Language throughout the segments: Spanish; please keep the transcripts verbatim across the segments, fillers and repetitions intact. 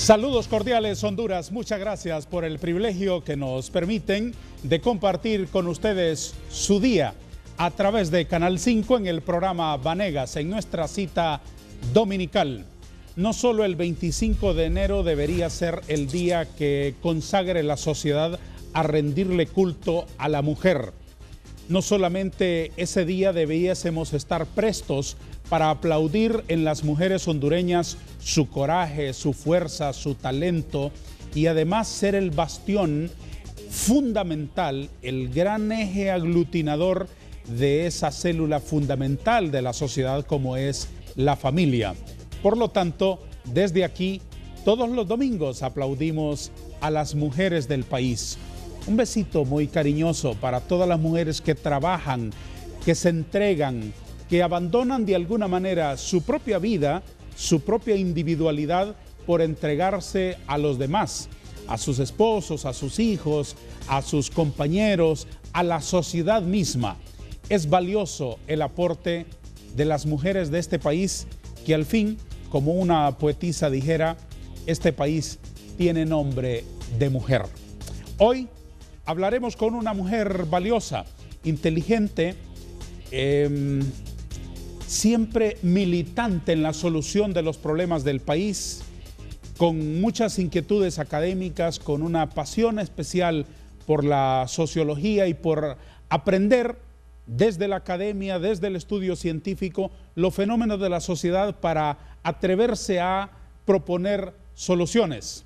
Saludos cordiales, Honduras. Muchas gracias por el privilegio que nos permiten de compartir con ustedes su día a través de Canal cinco en el programa Vanegas, en nuestra cita dominical. No solo el veinticinco de enero debería ser el día que consagre la sociedad a rendirle culto a la mujer. No solamente ese día debiésemos estar prestos para aplaudir en las mujeres hondureñas su coraje, su fuerza, su talento y además ser el bastión fundamental, el gran eje aglutinador de esa célula fundamental de la sociedad como es la familia. Por lo tanto, desde aquí, todos los domingos aplaudimos a las mujeres del país. Un besito muy cariñoso para todas las mujeres que trabajan, que se entregan, que abandonan de alguna manera su propia vida, su propia individualidad por entregarse a los demás, a sus esposos, a sus hijos, a sus compañeros, a la sociedad misma. Es valioso el aporte de las mujeres de este país que al fin, como una poetisa dijera, este país tiene nombre de mujer. Hoy hablaremos con una mujer valiosa, inteligente, eh, siempre militante en la solución de los problemas del país, con muchas inquietudes académicas, con una pasión especial por la sociología y por aprender desde la academia, desde el estudio científico, los fenómenos de la sociedad para atreverse a proponer soluciones.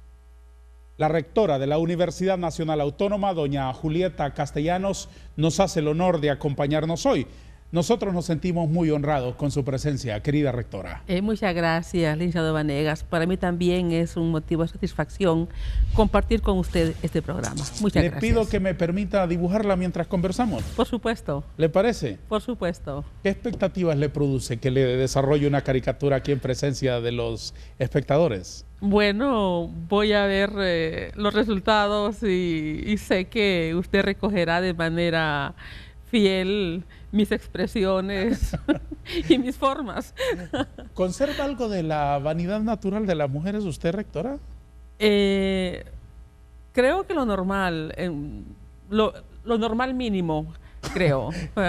La rectora de la Universidad Nacional Autónoma, doña Julieta Castellanos, nos hace el honor de acompañarnos hoy. Nosotros nos sentimos muy honrados con su presencia, querida rectora. Eh, muchas gracias, licenciado Vanegas. Para mí también es un motivo de satisfacción compartir con usted este programa. Muchas Le gracias. pido que me permita dibujarla mientras conversamos. Por supuesto. ¿Le parece? Por supuesto. ¿Qué expectativas le produce que le desarrolle una caricatura aquí en presencia de los espectadores? Bueno, voy a ver eh, los resultados y, y sé que usted recogerá de manera fiel mis expresiones y mis formas. ¿Conserva algo de la vanidad natural de las mujeres usted, rectora? Eh, creo que lo normal, eh, lo, lo normal mínimo, creo.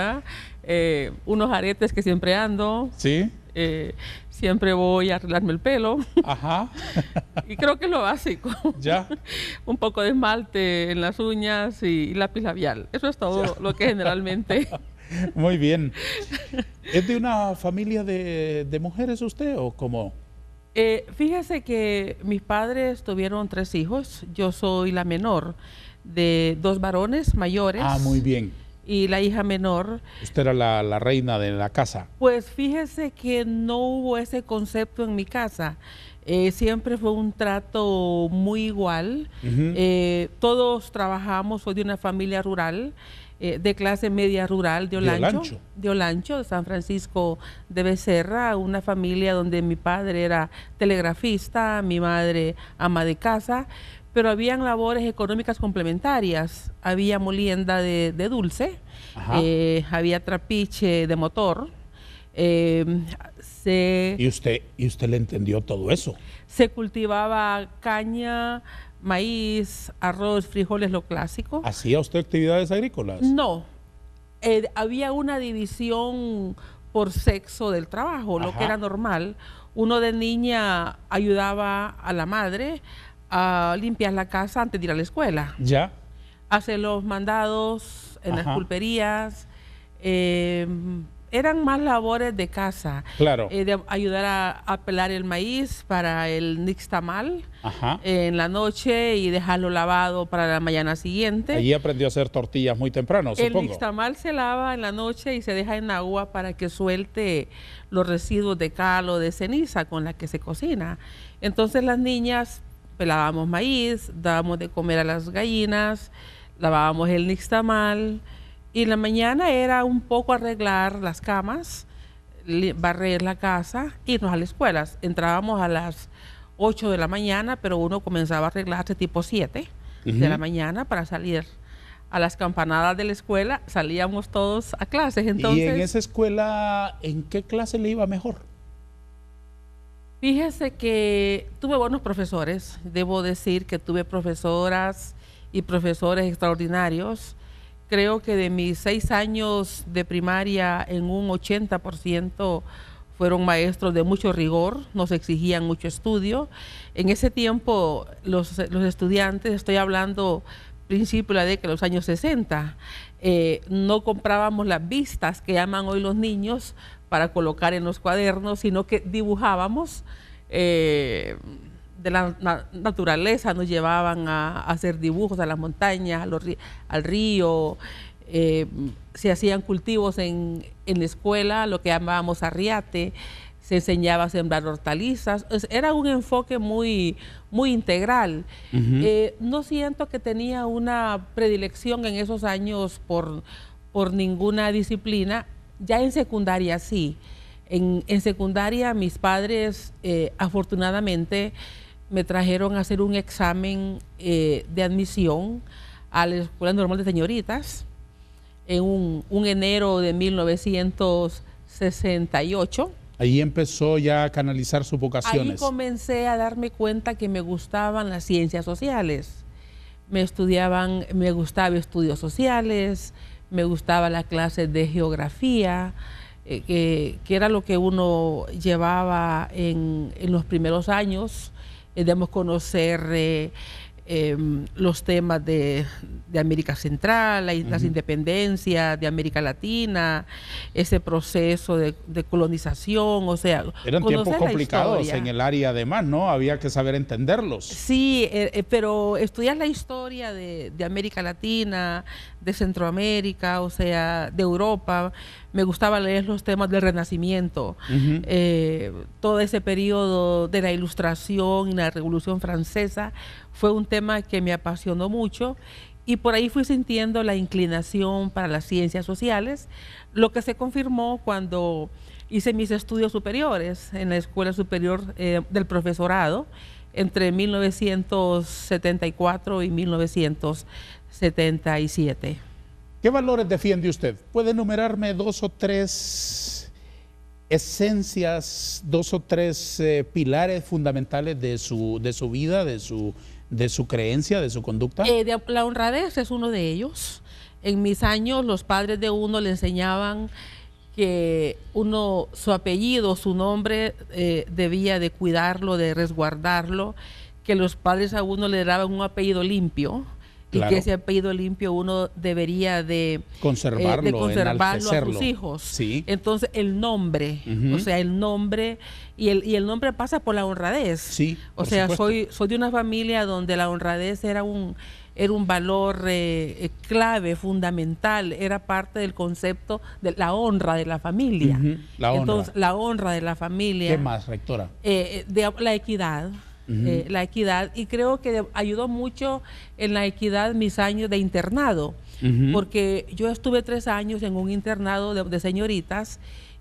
eh, unos aretes que siempre ando. Sí. Eh, siempre voy a arreglarme el pelo. Ajá. Y creo que es lo básico. Ya. Un poco de esmalte en las uñas y lápiz labial. Eso es todo ya. Lo que generalmente... Muy bien. ¿Es de una familia de, de mujeres usted o cómo? Eh, fíjese que mis padres tuvieron tres hijos. Yo soy la menor de dos varones mayores. Ah, muy bien. Y la hija menor. Usted era la, la reina de la casa. Pues fíjese que no hubo ese concepto en mi casa. Eh, siempre fue un trato muy igual. Uh-huh. eh, todos trabajamos, soy de una familia rural, eh, de clase media rural de Olancho, de Olancho, de Olancho, de San Francisco de Becerra, una familia donde mi padre era telegrafista, mi madre ama de casa, pero habían labores económicas complementarias. Había molienda de, de dulce, eh, había trapiche de motor. Eh, se, ¿Y usted, ¿Y usted le entendió todo eso? Se cultivaba caña, maíz, arroz, frijoles, lo clásico. ¿Hacía usted actividades agrícolas? No. Eh, había una división por sexo del trabajo, Ajá. lo que era normal. Uno de niña ayudaba a la madre a limpiar la casa antes de ir a la escuela. Ya. Hacer los mandados en Ajá. las pulperías. Eh, eran más labores de casa. Claro. Eh, de ayudar a, a pelar el maíz para el nixtamal eh, en la noche y dejarlo lavado para la mañana siguiente. Allí aprendió a hacer tortillas muy temprano, el supongo. El nixtamal se lava en la noche y se deja en agua para que suelte los residuos de cal o de ceniza con la que se cocina. Entonces las niñas pelábamos maíz, dábamos de comer a las gallinas, lavábamos el nixtamal y en la mañana era un poco arreglar las camas, barrer la casa, irnos a las escuelas. Entrábamos a las ocho de la mañana, pero uno comenzaba a arreglarse tipo siete uh-huh. de la mañana para salir a las campanadas de la escuela. Salíamos todos a clases. Entonces, ¿y en esa escuela en qué clase le iba mejor? Fíjese que tuve buenos profesores. Debo decir que tuve profesoras y profesores extraordinarios. Creo que de mis seis años de primaria, en un ochenta por ciento fueron maestros de mucho rigor, nos exigían mucho estudio. En ese tiempo, los, los estudiantes, estoy hablando principio de la década de los años sesenta, eh, no comprábamos las vistas que llaman hoy los niños para colocar en los cuadernos, sino que dibujábamos eh, de la na naturaleza, nos llevaban a, a hacer dibujos a las montañas, a los, al río, eh, se hacían cultivos en, en la escuela, lo que llamábamos arriate, se enseñaba a sembrar hortalizas, era un enfoque muy, muy integral. Uh-huh. eh, no siento que tenía una predilección en esos años por, por ninguna disciplina. Ya en secundaria sí. En, en secundaria mis padres eh, afortunadamente me trajeron a hacer un examen eh, de admisión a la Escuela Normal de Señoritas en un, un enero de mil novecientos sesenta y ocho. Ahí empezó ya a canalizar sus vocaciones. Ahí comencé a darme cuenta que me gustaban las ciencias sociales. Me estudiaban, me gustaba estudios sociales, me gustaba la clase de geografía, eh, que, que era lo que uno llevaba en, en los primeros años. Eh, debemos conocer eh, eh, los temas de, de América Central, la, uh-huh. las independencias de América Latina, ese proceso de, de colonización, o sea... Eran tiempos complicados en el área además, ¿no? Había que saber entenderlos. Sí, eh, eh, pero estudiar la historia de, de América Latina, de Centroamérica, o sea, de Europa, me gustaba leer los temas del Renacimiento, uh-huh. eh, todo ese periodo de la Ilustración y la Revolución Francesa fue un tema que me apasionó mucho y por ahí fui sintiendo la inclinación para las ciencias sociales, lo que se confirmó cuando hice mis estudios superiores en la Escuela Superior eh, del Profesorado entre mil novecientos setenta y cuatro y mil novecientos setenta y siete. ¿Qué valores defiende usted? ¿Puede enumerarme dos o tres esencias, dos o tres eh, pilares fundamentales de su, de su vida, de su, de su creencia, de su conducta? Eh, de, la honradez es uno de ellos. En mis años los padres de uno le enseñaban que uno, su apellido, su nombre, eh, debía de cuidarlo, de resguardarlo, que los padres a uno le daban un apellido limpio. Claro. Y que ese apellido limpio uno debería de conservarlo, eh, de conservarlo a sus hijos. Sí. Entonces el nombre, uh-huh. o sea, el nombre y el, y el nombre pasa por la honradez. Sí, o sea, soy, soy de una familia donde la honradez era un, era un valor eh, clave, fundamental, era parte del concepto de la honra de la familia. Uh-huh. La honra. Entonces, la honra de la familia. ¿Qué más, rectora? Eh, de, la equidad. Uh-huh. eh, la equidad, y creo que ayudó mucho en la equidad mis años de internado, uh-huh. porque yo estuve tres años en un internado de, de señoritas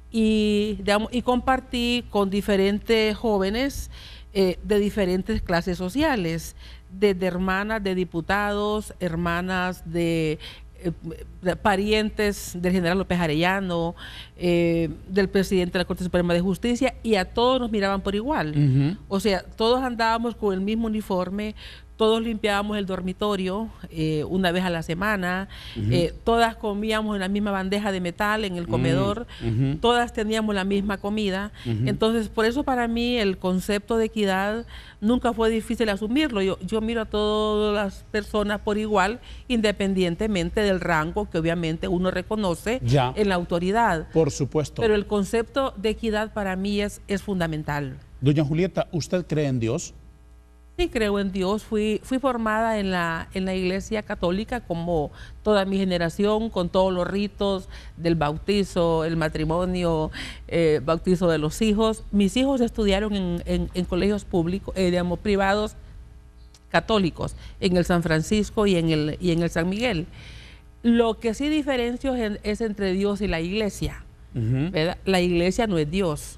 y, digamos, y compartí con diferentes jóvenes eh, de diferentes clases sociales, desde hermanas de diputados, hermanas de Eh, parientes del general López Arellano, eh, del presidente de la Corte Suprema de Justicia, y a todos nos miraban por igual. Uh-huh. O sea, todos andábamos con el mismo uniforme, todos limpiábamos el dormitorio eh, una vez a la semana, uh-huh. eh, todas comíamos en la misma bandeja de metal en el comedor, uh-huh. todas teníamos la misma comida. Uh-huh. Entonces, por eso para mí el concepto de equidad nunca fue difícil asumirlo. Yo, yo miro a todas las personas por igual, independientemente del rango que obviamente uno reconoce ya en la autoridad. Por supuesto. Pero el concepto de equidad para mí es, es fundamental. Doña Julieta, ¿usted cree en Dios? Sí, creo en Dios. Fui, fui formada en la, en la Iglesia Católica como toda mi generación, con todos los ritos del bautizo, el matrimonio, eh, bautizo de los hijos. Mis hijos estudiaron en, en, en colegios públicos, eh, digamos, privados católicos, en el San Francisco y en el, y en el San Miguel. Lo que sí diferencio es, es entre Dios y la Iglesia. Uh-huh. ¿Verdad? La Iglesia no es Dios.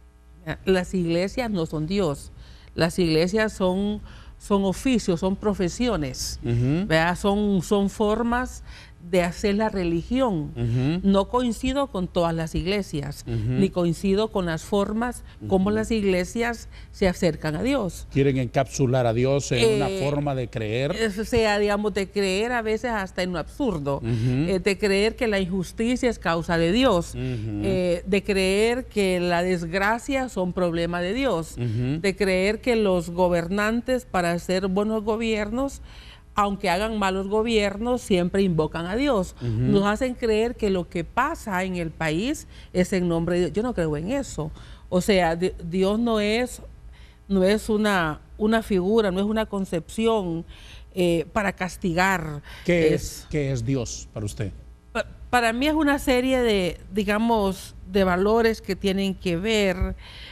Las iglesias no son Dios. Las iglesias son, son oficios, son profesiones, uh-huh. ¿verdad? Son, son formas de hacer la religión. Uh-huh. No coincido con todas las iglesias, uh-huh. ni coincido con las formas como uh-huh. las iglesias se acercan a Dios. Quieren encapsular a Dios en eh, una forma de creer. O sea, digamos, de creer a veces hasta en lo absurdo, uh-huh. eh, de creer que la injusticia es causa de Dios, uh-huh. eh, de creer que la desgracia son problema de Dios, uh-huh. de creer que los gobernantes para hacer buenos gobiernos, aunque hagan malos gobiernos, siempre invocan a Dios. Uh-huh. Nos hacen creer que lo que pasa en el país es en nombre de Dios. Yo no creo en eso. O sea, de, Dios no es, no es una, una figura, no es una concepción eh, para castigar. ¿Qué es, es, ¿Qué es Dios para usted? Pa, para mí es una serie de, digamos, de valores que tienen que ver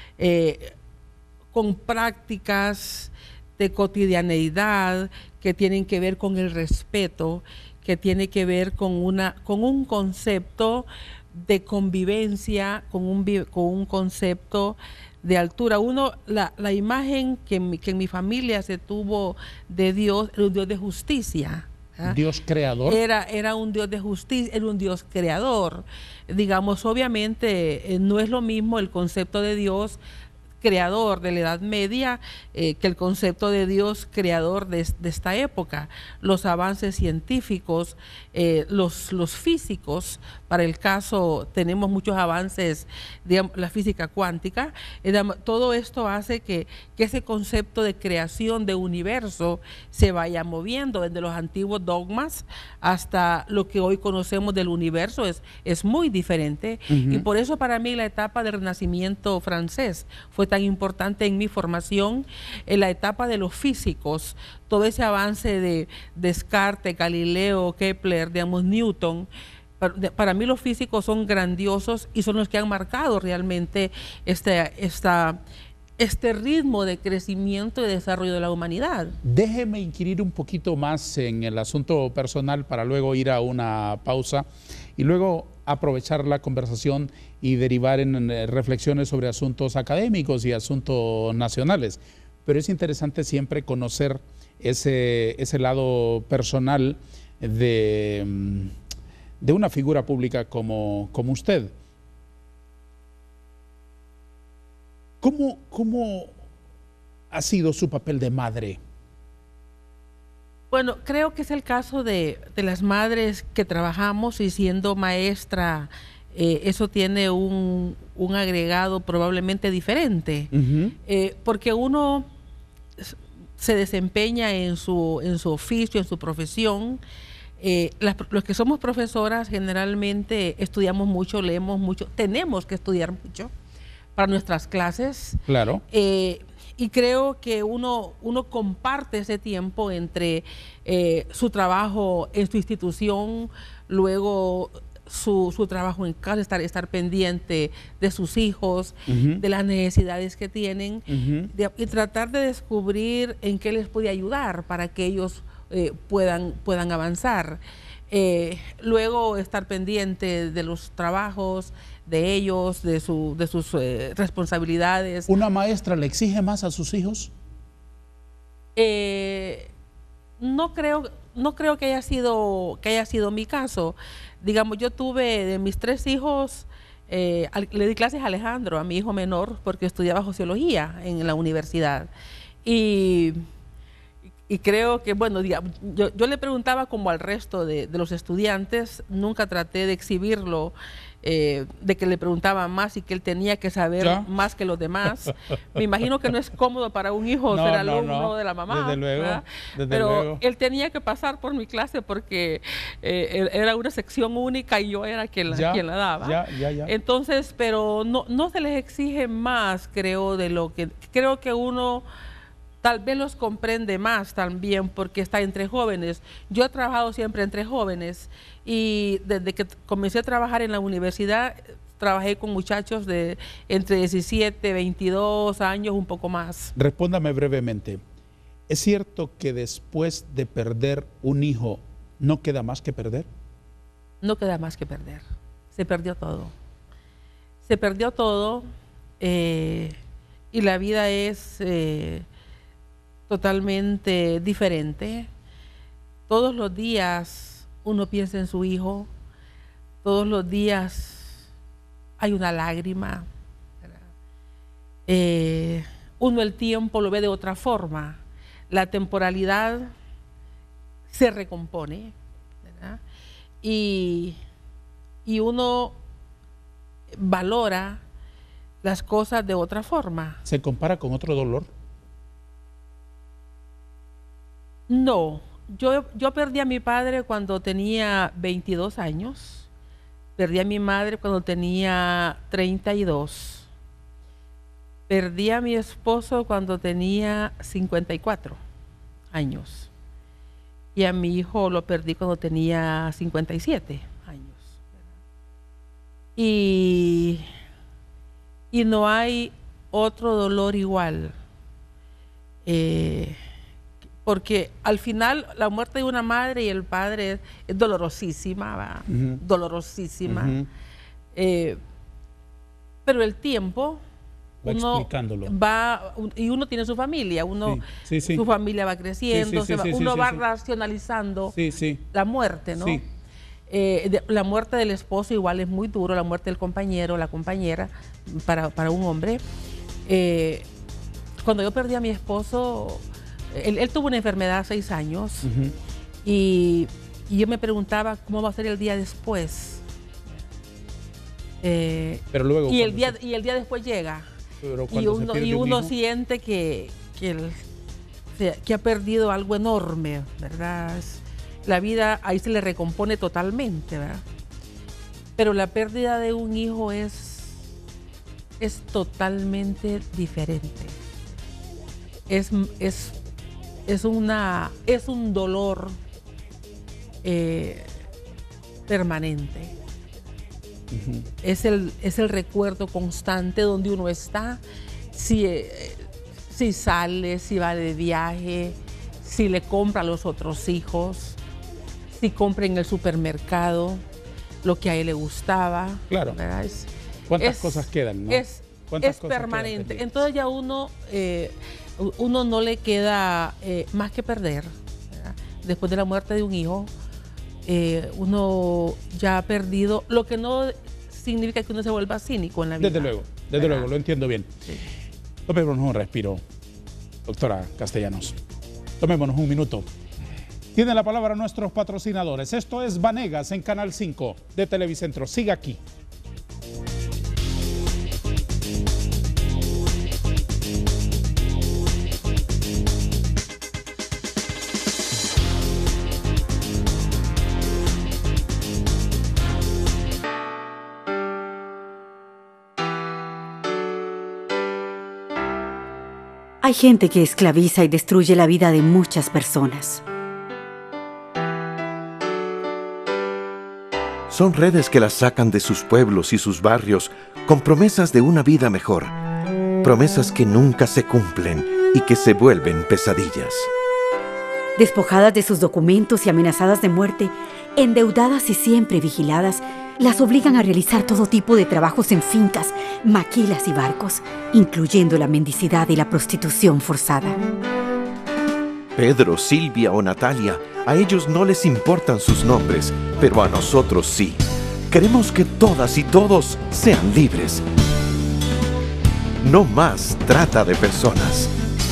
eh, con prácticas de cotidianeidad, que tienen que ver con el respeto, que tiene que ver con, una, con un concepto de convivencia, con un, con un concepto de altura. Uno, la, la imagen que, mi, que en mi familia se tuvo de Dios, era un Dios de justicia. ¿Ah? Dios creador. Era, era un Dios de justicia, era un Dios creador. Digamos, obviamente eh, no es lo mismo el concepto de Dios creador de la Edad Media eh, que el concepto de Dios creador de, de esta época. Los avances científicos, eh, los, los físicos, para el caso tenemos muchos avances, digamos, la física cuántica, eh, todo esto hace que, que ese concepto de creación de universo se vaya moviendo desde los antiguos dogmas hasta lo que hoy conocemos del universo. Es, es muy diferente. Uh-huh. Y por eso para mí la etapa del Renacimiento francés fue tan importante en mi formación, en la etapa de los físicos, todo ese avance de Descartes, Galileo, Kepler, digamos, Newton. Para, para mí los físicos son grandiosos y son los que han marcado realmente este, esta, este ritmo de crecimiento y desarrollo de la humanidad. Déjeme inquirir un poquito más en el asunto personal para luego ir a una pausa y luego aprovechar la conversación y derivar en reflexiones sobre asuntos académicos y asuntos nacionales. Pero es interesante siempre conocer ese, ese lado personal de, de una figura pública como, como usted. ¿Cómo, ¿Cómo ha sido su papel de madre? Bueno, creo que es el caso de, de las madres que trabajamos y siendo maestra, eh, eso tiene un, un agregado probablemente diferente, uh-huh. eh, porque uno se desempeña en su, en su oficio, en su profesión. Eh, las, los que somos profesoras generalmente estudiamos mucho, leemos mucho, tenemos que estudiar mucho para nuestras clases. Claro. Eh, Y creo que uno, uno comparte ese tiempo entre eh, su trabajo en su institución, luego su, su trabajo en casa, estar, estar pendiente de sus hijos, uh-huh. de las necesidades que tienen, uh-huh. de, y tratar de descubrir en qué les puede ayudar para que ellos eh, puedan, puedan avanzar. Eh, luego estar pendiente de los trabajos de ellos, de, su, de sus eh, responsabilidades. ¿Una maestra le exige más a sus hijos? Eh, no creo, no creo que haya sido, que haya sido mi caso. Digamos, yo tuve de mis tres hijos, eh, le di clases a Alejandro, a mi hijo menor, porque estudiaba sociología en la universidad. Y Y creo que, bueno, digamos, yo, yo le preguntaba como al resto de, de los estudiantes, nunca traté de exhibirlo, eh, de que le preguntaba más y que él tenía que saber ¿Ya? más que los demás. Me imagino que no es cómodo para un hijo no, ser alumno no, no. de la mamá, desde luego, desde pero luego. Él tenía que pasar por mi clase porque eh, era una sección única y yo era quien la, ya, quien la daba. Ya, ya, ya. Entonces, pero no, no se les exige más, creo, de lo que, creo que uno tal vez los comprende más también porque está entre jóvenes. Yo he trabajado siempre entre jóvenes y desde que comencé a trabajar en la universidad, trabajé con muchachos de entre diecisiete, veintidós años, un poco más. Respóndame brevemente. ¿Es cierto que después de perder un hijo, no queda más que perder? No queda más que perder. Se perdió todo. Se perdió todo eh, y la vida es Eh, totalmente diferente. Todos los días uno piensa en su hijo, todos los días hay una lágrima. Eh, uno el tiempo lo ve de otra forma, la temporalidad se recompone, ¿verdad? Y, y uno valora las cosas de otra forma. ¿Se compara con otro dolor? No, yo, yo perdí a mi padre cuando tenía veintidós años, perdí a mi madre cuando tenía treinta y dos. Perdí a mi esposo cuando tenía cincuenta y cuatro años. Y a mi hijo lo perdí cuando tenía cincuenta y siete años. Y, y no hay otro dolor igual. Eh, porque al final la muerte de una madre y el padre es, es dolorosísima, ¿va? Uh-huh. Dolorosísima. Uh-huh. eh, pero el tiempo... Va uno explicándolo. Va, y uno tiene su familia, uno, sí, sí, sí. su familia va creciendo, sí, sí, se va, sí, uno sí, va sí. racionalizando sí, sí. la muerte, ¿no? Sí. Eh, de, la muerte del esposo igual es muy duro, la muerte del compañero, la compañera, para, para un hombre. Eh, cuando yo perdí a mi esposo, él, él tuvo una enfermedad hace seis años, uh-huh. y, y yo me preguntaba cómo va a ser el día después. Eh, Pero luego, y, el día, se... y el día después llega. Pero y uno, y uno un siente que, que, el, que ha perdido algo enorme, ¿verdad? La vida ahí se le recompone totalmente, ¿verdad? Pero la pérdida de un hijo es, es totalmente diferente. Es, es, es, una, es un dolor eh, permanente. Uh-huh. Es el, es el recuerdo constante donde uno está, si, eh, si sale, si va de viaje, si le compra a los otros hijos, si compra en el supermercado lo que a él le gustaba. Claro. Es, ¿Cuántas es, cosas quedan? ¿no? Es, es permanente. Entonces ya uno, eh, uno no le queda eh, más que perder, ¿verdad? Después de la muerte de un hijo. Eh, uno ya ha perdido, lo que no significa que uno se vuelva cínico en la vida. Desde luego, desde ¿verdad? luego, lo entiendo bien. Sí. Tomémonos un respiro, doctora Castellanos. Tomémonos un minuto. Tienen la palabra nuestros patrocinadores. Esto es Vanegas en Canal cinco de Televicentro. Siga aquí. Hay gente que esclaviza y destruye la vida de muchas personas. Son redes que las sacan de sus pueblos y sus barrios con promesas de una vida mejor. Promesas que nunca se cumplen y que se vuelven pesadillas. Despojadas de sus documentos y amenazadas de muerte, endeudadas y siempre vigiladas, las obligan a realizar todo tipo de trabajos en fincas, maquilas y barcos, incluyendo la mendicidad y la prostitución forzada. Pedro, Silvia o Natalia, a ellos no les importan sus nombres, pero a nosotros sí. Queremos que todas y todos sean libres. No más trata de personas.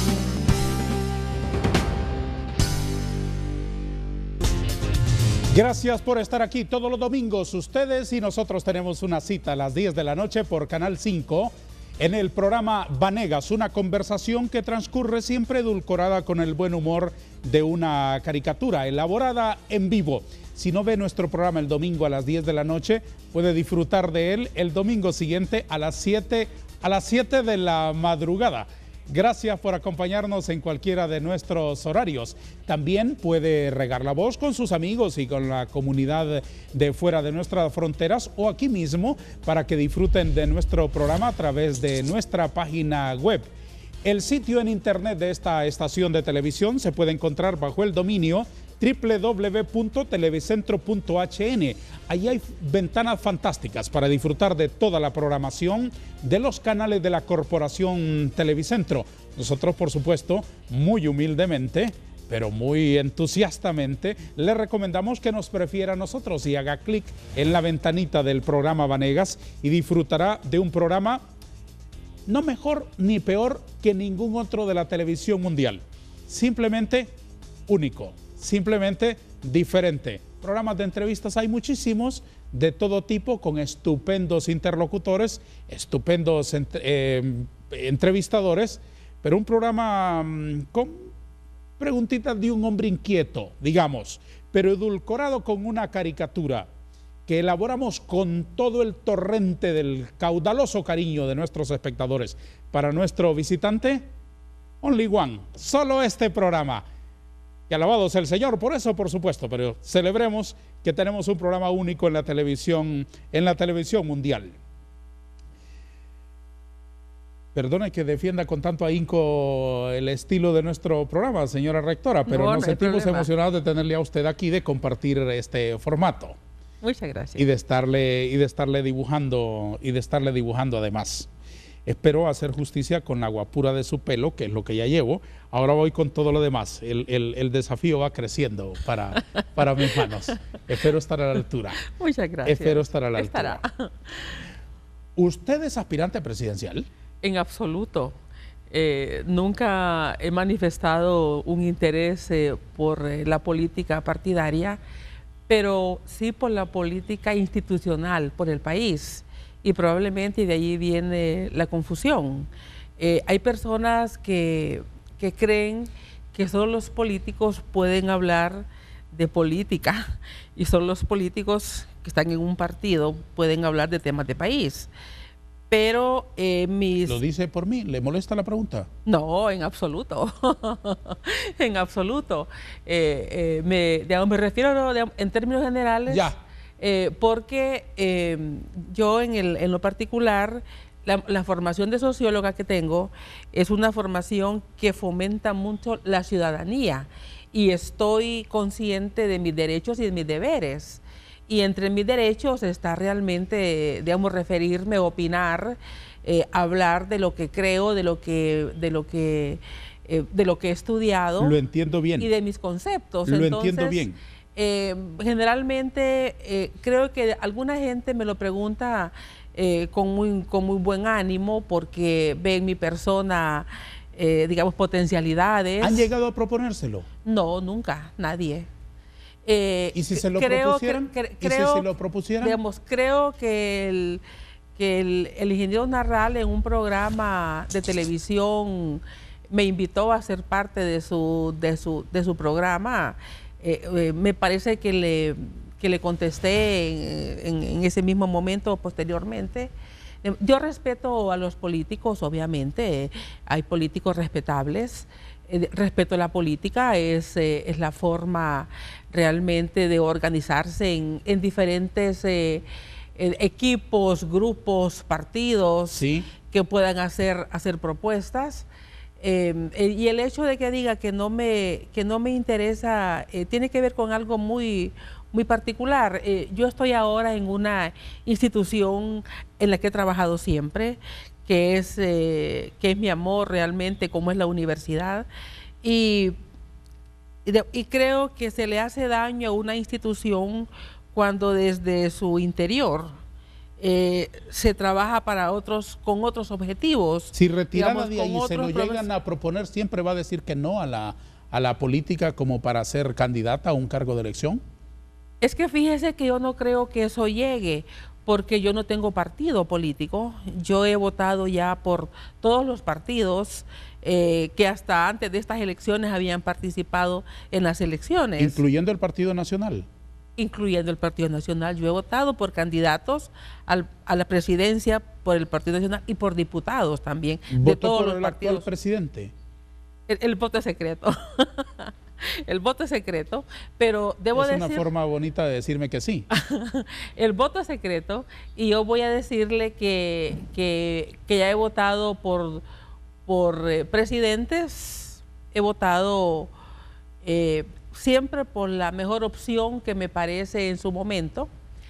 Gracias por estar aquí todos los domingos. Ustedes y nosotros tenemos una cita a las diez de la noche por Canal cinco en el programa Vanegas, una conversación que transcurre siempre edulcorada con el buen humor de una caricatura elaborada en vivo. Si no ve nuestro programa el domingo a las diez de la noche, puede disfrutar de él el domingo siguiente a las siete, a las siete de la madrugada. Gracias por acompañarnos en cualquiera de nuestros horarios. También puede regar la voz con sus amigos y con la comunidad de fuera de nuestras fronteras o aquí mismo para que disfruten de nuestro programa a través de nuestra página web. El sitio en internet de esta estación de televisión se puede encontrar bajo el dominio doble u doble u doble u punto televicentro punto h n. Allí hay ventanas fantásticas para disfrutar de toda la programación de los canales de la Corporación Televicentro. Nosotros, por supuesto, muy humildemente, pero muy entusiastamente, le recomendamos que nos prefiera a nosotros y haga clic en la ventanita del programa Vanegas y disfrutará de un programa no mejor ni peor que ningún otro de la televisión mundial. Simplemente único, simplemente diferente. Programas de entrevistas hay muchísimos, de todo tipo, con estupendos interlocutores, estupendos ent eh, entrevistadores, pero un programa mmm, con preguntitas de un hombre inquieto, digamos, pero edulcorado con una caricatura que elaboramos con todo el torrente del caudaloso cariño de nuestros espectadores. Para nuestro visitante, only one, solo este programa. Y alabado sea el Señor por eso, por supuesto, pero celebremos que tenemos un programa único en la televisión, en la televisión mundial. Perdone que defienda con tanto ahínco el estilo de nuestro programa, señora rectora, pero No, nos no hay sentimos problema. emocionados de tenerle a usted aquí, de compartir este formato Muchas gracias. y de estarle y de estarle dibujando y de estarle dibujando además. Espero hacer justicia con la guapura de su pelo, que es lo que ya llevo. Ahora voy con todo lo demás. El, el, el desafío va creciendo para, para mis manos. Espero estar a la altura. Muchas gracias. Espero estar a la Estará. altura. ¿Usted es aspirante presidencial? En absoluto. Eh, nunca he manifestado un interés eh, por eh, la política partidaria, pero sí por la política institucional, por el país. Y probablemente de allí viene la confusión. Eh, hay personas que, que creen que solo los políticos pueden hablar de política y solo los políticos que están en un partido pueden hablar de temas de país. Pero eh, mis... ¿Lo dice por mí? ¿Le molesta la pregunta? No, en absoluto. En absoluto. Eh, eh, me, digamos, me refiero digamos, en términos generales. Ya. Eh, porque eh, yo en, el, en lo particular, la, la formación de socióloga que tengo es una formación que fomenta mucho la ciudadanía y estoy consciente de mis derechos y de mis deberes. Y entre mis derechos está realmente, digamos, referirme, opinar, eh, hablar de lo que creo, de lo que, de lo que, eh, de lo que he estudiado. Lo entiendo bien. Y de mis conceptos. Lo Entonces, entiendo bien. Eh, generalmente eh, creo que alguna gente me lo pregunta eh, con, muy, con muy buen ánimo porque ve en mi persona, eh, digamos, potencialidades. ¿Han llegado a proponérselo? No, nunca, nadie. Eh, ¿Y si se lo creo propusieran? Que, que, ¿Y creo, si se lo propusieran? Digamos, creo que el, que el, el ingeniero Narral en un programa de televisión me invitó a ser parte de su, de su, de su programa. Eh, eh, me parece que le, que le contesté en, en, en ese mismo momento posteriormente. Eh, yo respeto a los políticos, obviamente, eh, hay políticos respetables. Eh, respeto a la política, es, eh, es la forma realmente de organizarse en, en diferentes eh, eh, equipos, grupos, partidos Sí. que puedan hacer, hacer propuestas. Eh, eh, y el hecho de que diga que no me, que no me interesa eh, tiene que ver con algo muy, muy particular. Eh, yo estoy ahora en una institución en la que he trabajado siempre, que es, eh, que es mi amor realmente, como es la universidad. Y, y, de, y creo que se le hace daño a una institución cuando desde su interior Eh, se trabaja para otros, con otros objetivos. Si retirada digamos, de ahí con se lo otros llegan a proponer, ¿siempre va a decir que no a la, a la política como para ser candidata a un cargo de elección? Es que fíjese que yo no creo que eso llegue, porque yo no tengo partido político. Yo he votado ya por todos los partidos eh, que hasta antes de estas elecciones habían participado en las elecciones. Incluyendo el Partido Nacional. Incluyendo el Partido Nacional. Yo he votado por candidatos al, a la presidencia por el Partido Nacional y por diputados también, de ¿Votó todos por los el partidos. actual presidente? El, el voto es secreto. El voto es secreto, pero debo es decir... una forma bonita de decirme que sí. El voto es secreto y yo voy a decirle que, que, que ya he votado por, por eh, presidentes, he votado eh, siempre por la mejor opción que me parece en su momento,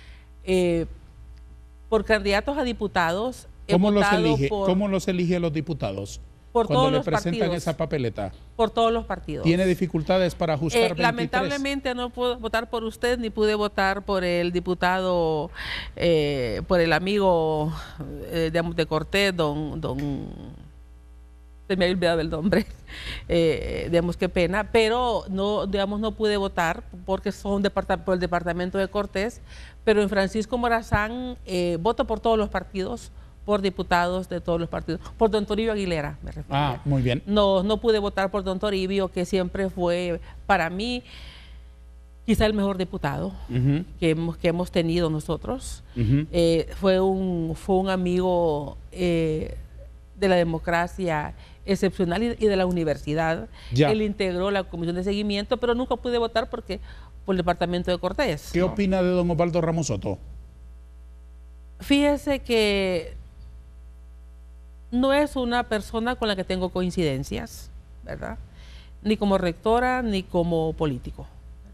eh, por candidatos a diputados. He ¿Cómo los, votado elige, por, ¿Cómo los elige a los diputados? Por cuando todos le los presentan partidos. esa papeleta? Por todos los partidos. ¿Tiene dificultades para ajustar Eh, veintitrés? lamentablemente no puedo votar por usted, ni pude votar por el diputado, eh, por el amigo eh, de, de Cortés, don, don, se me había olvidado el nombre, eh, digamos, qué pena, pero no, digamos, no pude votar porque son departa por el departamento de Cortés, pero en Francisco Morazán eh, voto por todos los partidos, por diputados de todos los partidos, por don Toribio Aguilera, me refiero. Ah, muy bien. No, no pude votar por don Toribio, que siempre fue, para mí, quizá el mejor diputado Uh-huh. que, hemos, que hemos tenido nosotros. Uh-huh. eh, fue, un, fue un amigo eh, de la democracia excepcional y, y de la universidad. Ya. Él integró la comisión de seguimiento, pero nunca pude votar porque por el departamento de Cortés. ¿Qué ¿no? opina de don Osvaldo Ramos Soto? Fíjese que no es una persona con la que tengo coincidencias, ¿verdad? Ni como rectora, ni como político.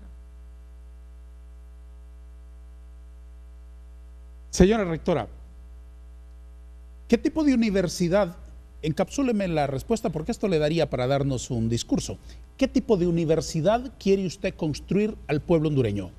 Señora rectora, ¿qué tipo de universidad, encapsúleme la respuesta porque esto le daría para darnos un discurso, ¿qué tipo de universidad quiere usted construir al pueblo hondureño?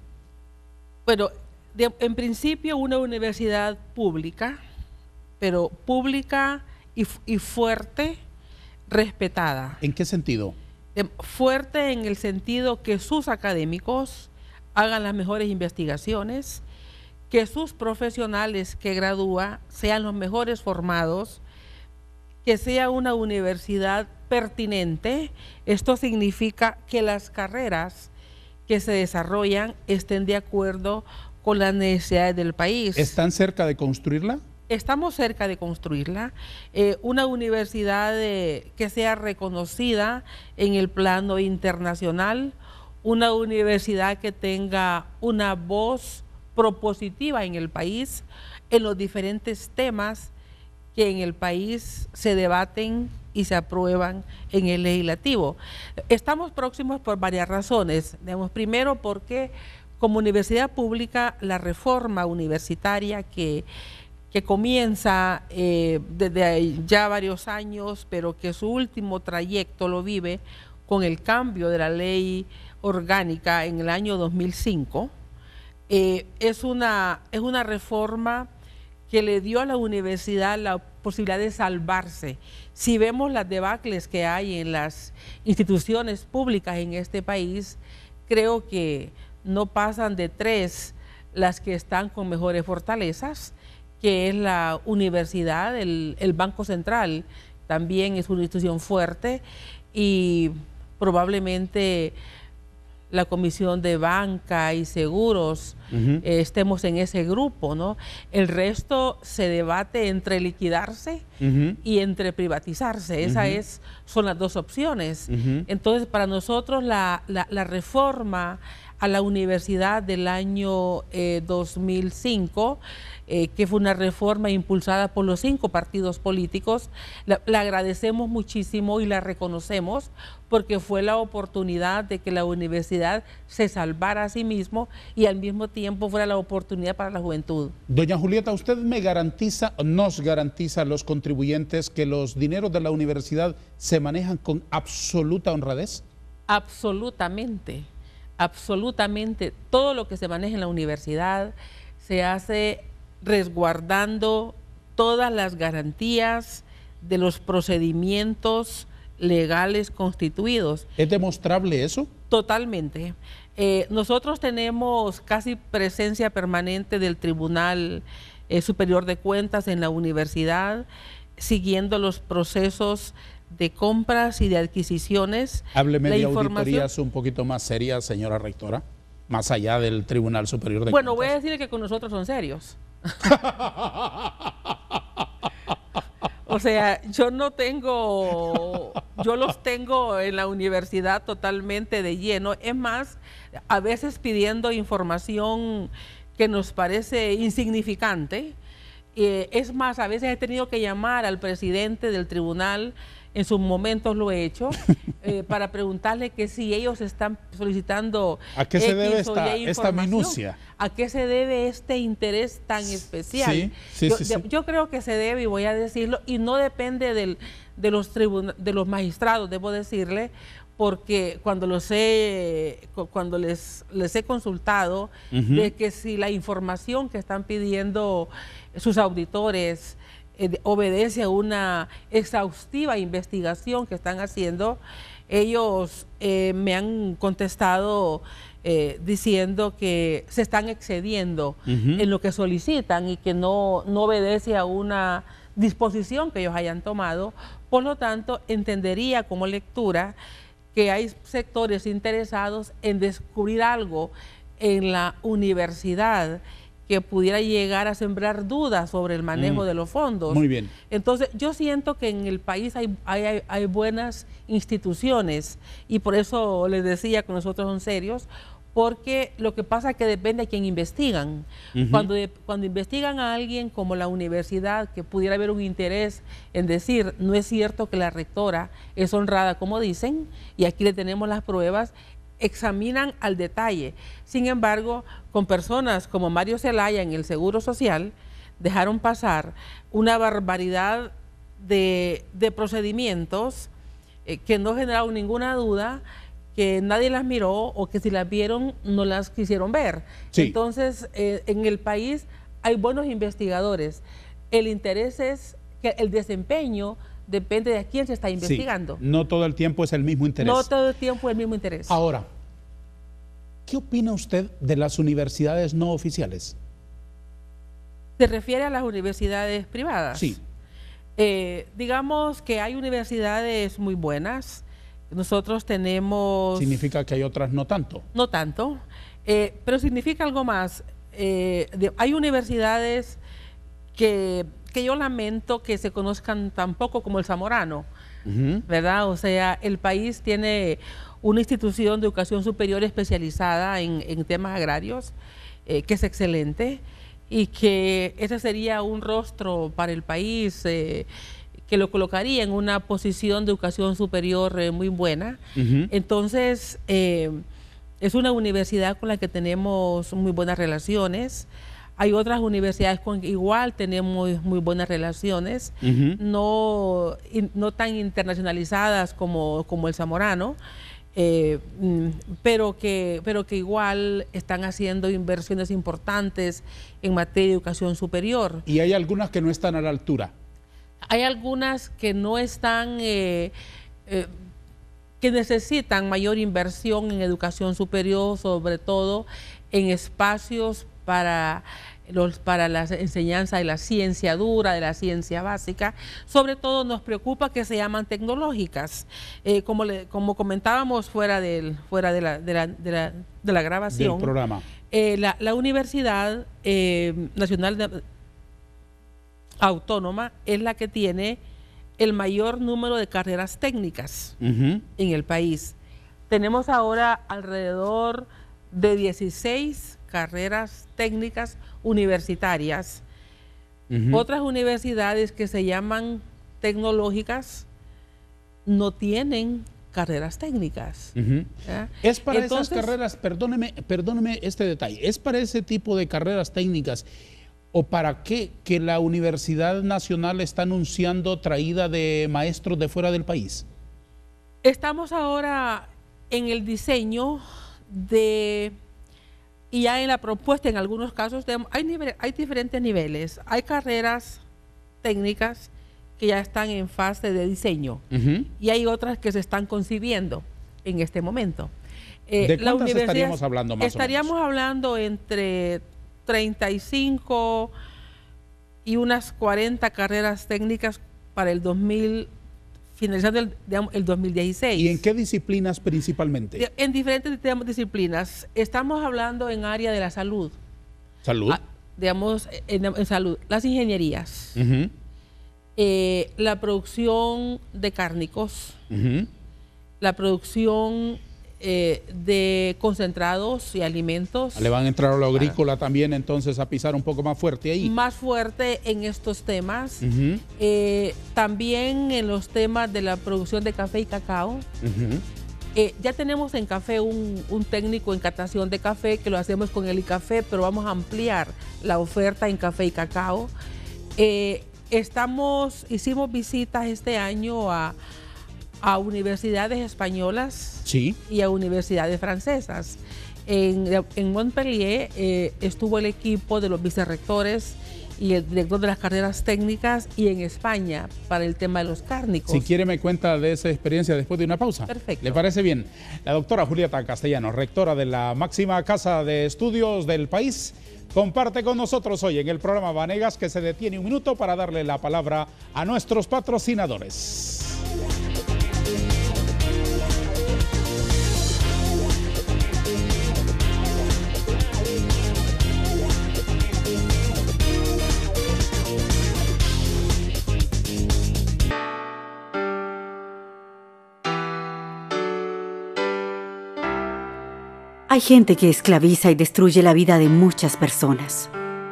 Bueno, de, en principio una universidad pública, pero pública y, y fuerte, respetada. ¿En qué sentido? Eh, fuerte en el sentido que sus académicos hagan las mejores investigaciones, que sus profesionales que gradúa sean los mejores formados, que sea una universidad pertinente. Esto significa que las carreras que se desarrollan estén de acuerdo con las necesidades del país. ¿Están cerca de construirla? Estamos cerca de construirla, eh, una universidad eh, que sea reconocida en el plano internacional, una universidad que tenga una voz propositiva en el país, en los diferentes temas que en el país se debaten y se aprueban en el legislativo. Estamos próximos por varias razones. Digamos, primero porque como universidad pública la reforma universitaria que que comienza eh, desde ya varios años, pero que su último trayecto lo vive con el cambio de la ley orgánica en el año dos mil cinco, eh, es, una, es una reforma que le dio a la universidad la posibilidad de salvarse. Si vemos las debacles que hay en las instituciones públicas en este país, creo que no pasan de tres las que están con mejores fortalezas, que es la universidad, el, el Banco Central también es una institución fuerte y probablemente la Comisión de Banca y Seguros uh-huh. eh, estemos en ese grupo, ¿no? El resto se debate entre liquidarse uh-huh. y entre privatizarse. Esa uh-huh. es, son las dos opciones. Uh-huh. Entonces, para nosotros la, la, la reforma a la universidad del año eh, dos mil cinco, eh, que fue una reforma impulsada por los cinco partidos políticos, la, la agradecemos muchísimo y la reconocemos porque fue la oportunidad de que la universidad se salvara a sí mismo y al mismo tiempo fuera la oportunidad para la juventud. Doña Julieta, ¿usted me garantiza, nos garantiza a los contribuyentes que los dineros de la universidad se manejan con absoluta honradez? Absolutamente. Absolutamente todo lo que se maneja en la universidad se hace resguardando todas las garantías de los procedimientos legales constituidos. ¿Es demostrable eso? Totalmente. Eh, nosotros tenemos casi presencia permanente del Tribunal eh, Superior de Cuentas en la universidad, siguiendo los procesos de compras y de adquisiciones. Hábleme de auditorías un poquito más serias, señora rectora, más allá del Tribunal Superior de bueno, Cuentas. Bueno, voy a decirle que con nosotros son serios. O sea, yo no tengo, yo los tengo en la universidad totalmente de lleno. Es más, a veces pidiendo información que nos parece insignificante. Eh, es más, a veces he tenido que llamar al presidente del tribunal, en sus momentos lo he hecho, eh, para preguntarle que si ellos están solicitando ¿a qué se debe esta, esta minucia? ¿A qué se debe este interés tan especial? Sí, sí, yo, sí, sí. yo creo que se debe, y voy a decirlo, y no depende del, de los, de los magistrados, debo decirle, porque cuando los he, cuando les, les he consultado, uh-huh, de que si la información que están pidiendo sus auditores eh, obedece a una exhaustiva investigación que están haciendo, ellos eh, me han contestado eh, diciendo que se están excediendo uh-huh en lo que solicitan y que no, no obedece a una disposición que ellos hayan tomado. Por lo tanto, entendería como lectura que hay sectores interesados en descubrir algo en la universidad que pudiera llegar a sembrar dudas sobre el manejo mm. de los fondos. Muy bien. Entonces, yo siento que en el país hay, hay, hay buenas instituciones y por eso les decía que nosotros son serios, porque lo que pasa es que depende de quién investigan. Uh-huh. Cuando, cuando investigan a alguien como la universidad, que pudiera haber un interés en decir, no es cierto que la rectora es honrada como dicen, y aquí le tenemos las pruebas, examinan al detalle. Sin embargo, con personas como Mario Zelaya en el Seguro Social, dejaron pasar una barbaridad de, de procedimientos eh, que no generaron ninguna duda, que nadie las miró o que si las vieron no las quisieron ver. Sí. Entonces, eh, en el país hay buenos investigadores. El interés es que el desempeño depende de a quién se está investigando. Sí. No todo el tiempo es el mismo interés. No todo el tiempo es el mismo interés. Ahora, ¿qué opina usted de las universidades no oficiales? ¿Se refiere a las universidades privadas? Sí. Eh, digamos que hay universidades muy buenas. Nosotros tenemos... ¿Significa que hay otras no tanto? No tanto, eh, pero significa algo más. Eh, de, hay universidades que, que yo lamento que se conozcan tan poco como el Zamorano, uh-huh, ¿verdad? O sea, el país tiene una institución de educación superior especializada en, en temas agrarios, eh, que es excelente, y que ese sería un rostro para el país, eh, que lo colocaría en una posición de educación superior eh, muy buena. Uh-huh. Entonces, eh, es una universidad con la que tenemos muy buenas relaciones. Hay otras universidades con que igual tenemos muy buenas relaciones, uh-huh, no, in, no tan internacionalizadas como, como el Zamorano, eh, pero, que, pero que igual están haciendo inversiones importantes en materia de educación superior. ¿Y hay algunas que no están a la altura? Hay algunas que no están, eh, eh, que necesitan mayor inversión en educación superior, sobre todo en espacios para, los, para la enseñanza de la ciencia dura, de la ciencia básica. Sobre todo nos preocupa que se llaman tecnológicas. Eh, como, le, como comentábamos fuera, del, fuera de, la, de, la, de, la, de la grabación, del programa, eh, la, la Universidad eh, Nacional de Autónoma es la que tiene el mayor número de carreras técnicas uh-huh en el país. Tenemos ahora alrededor de dieciséis carreras técnicas universitarias. Uh-huh. Otras universidades que se llaman tecnológicas no tienen carreras técnicas. Uh-huh. Es para Entonces, esas carreras, perdóneme, perdóneme este detalle, es para ese tipo de carreras técnicas. ¿O para qué que la Universidad Nacional está anunciando traída de maestros de fuera del país? Estamos ahora en el diseño de, y ya en la propuesta, en algunos casos, de, hay, nivel, hay diferentes niveles. Hay carreras técnicas que ya están en fase de diseño, uh-huh, y hay otras que se están concibiendo en este momento. Eh, ¿De cuántas estaríamos hablando más Estaríamos o menos? hablando entre treinta y cinco y unas cuarenta carreras técnicas para el dos mil, finalizando el, digamos, el dos mil dieciséis. ¿Y en qué disciplinas principalmente? En diferentes digamos, disciplinas. Estamos hablando en área de la salud. ¿Salud? Ah, digamos, en, en salud. Las ingenierías. Uh-huh. eh, la producción de cárnicos. Uh-huh. La producción Eh, de concentrados y alimentos. Le van a entrar a lo agrícola también, entonces, a pisar un poco más fuerte ahí. Más fuerte en estos temas. Uh-huh. eh, también en los temas de la producción de café y cacao. Uh-huh. eh, ya tenemos en café un, un técnico en catación de café, que lo hacemos con el ICAFE, pero vamos a ampliar la oferta en café y cacao. Eh, estamos, hicimos visitas este año a, a universidades españolas sí. y a universidades francesas. En, en Montpellier eh, estuvo el equipo de los vicerrectores y el director de las carreras técnicas, y en España para el tema de los cárnicos. Si quiere me cuenta de esa experiencia después de una pausa. Perfecto. ¿Le parece bien? La doctora Julieta Castellanos, rectora de la máxima casa de estudios del país, comparte con nosotros hoy en el programa Vanegas, que se detiene un minuto para darle la palabra a nuestros patrocinadores. Hay gente que esclaviza y destruye la vida de muchas personas.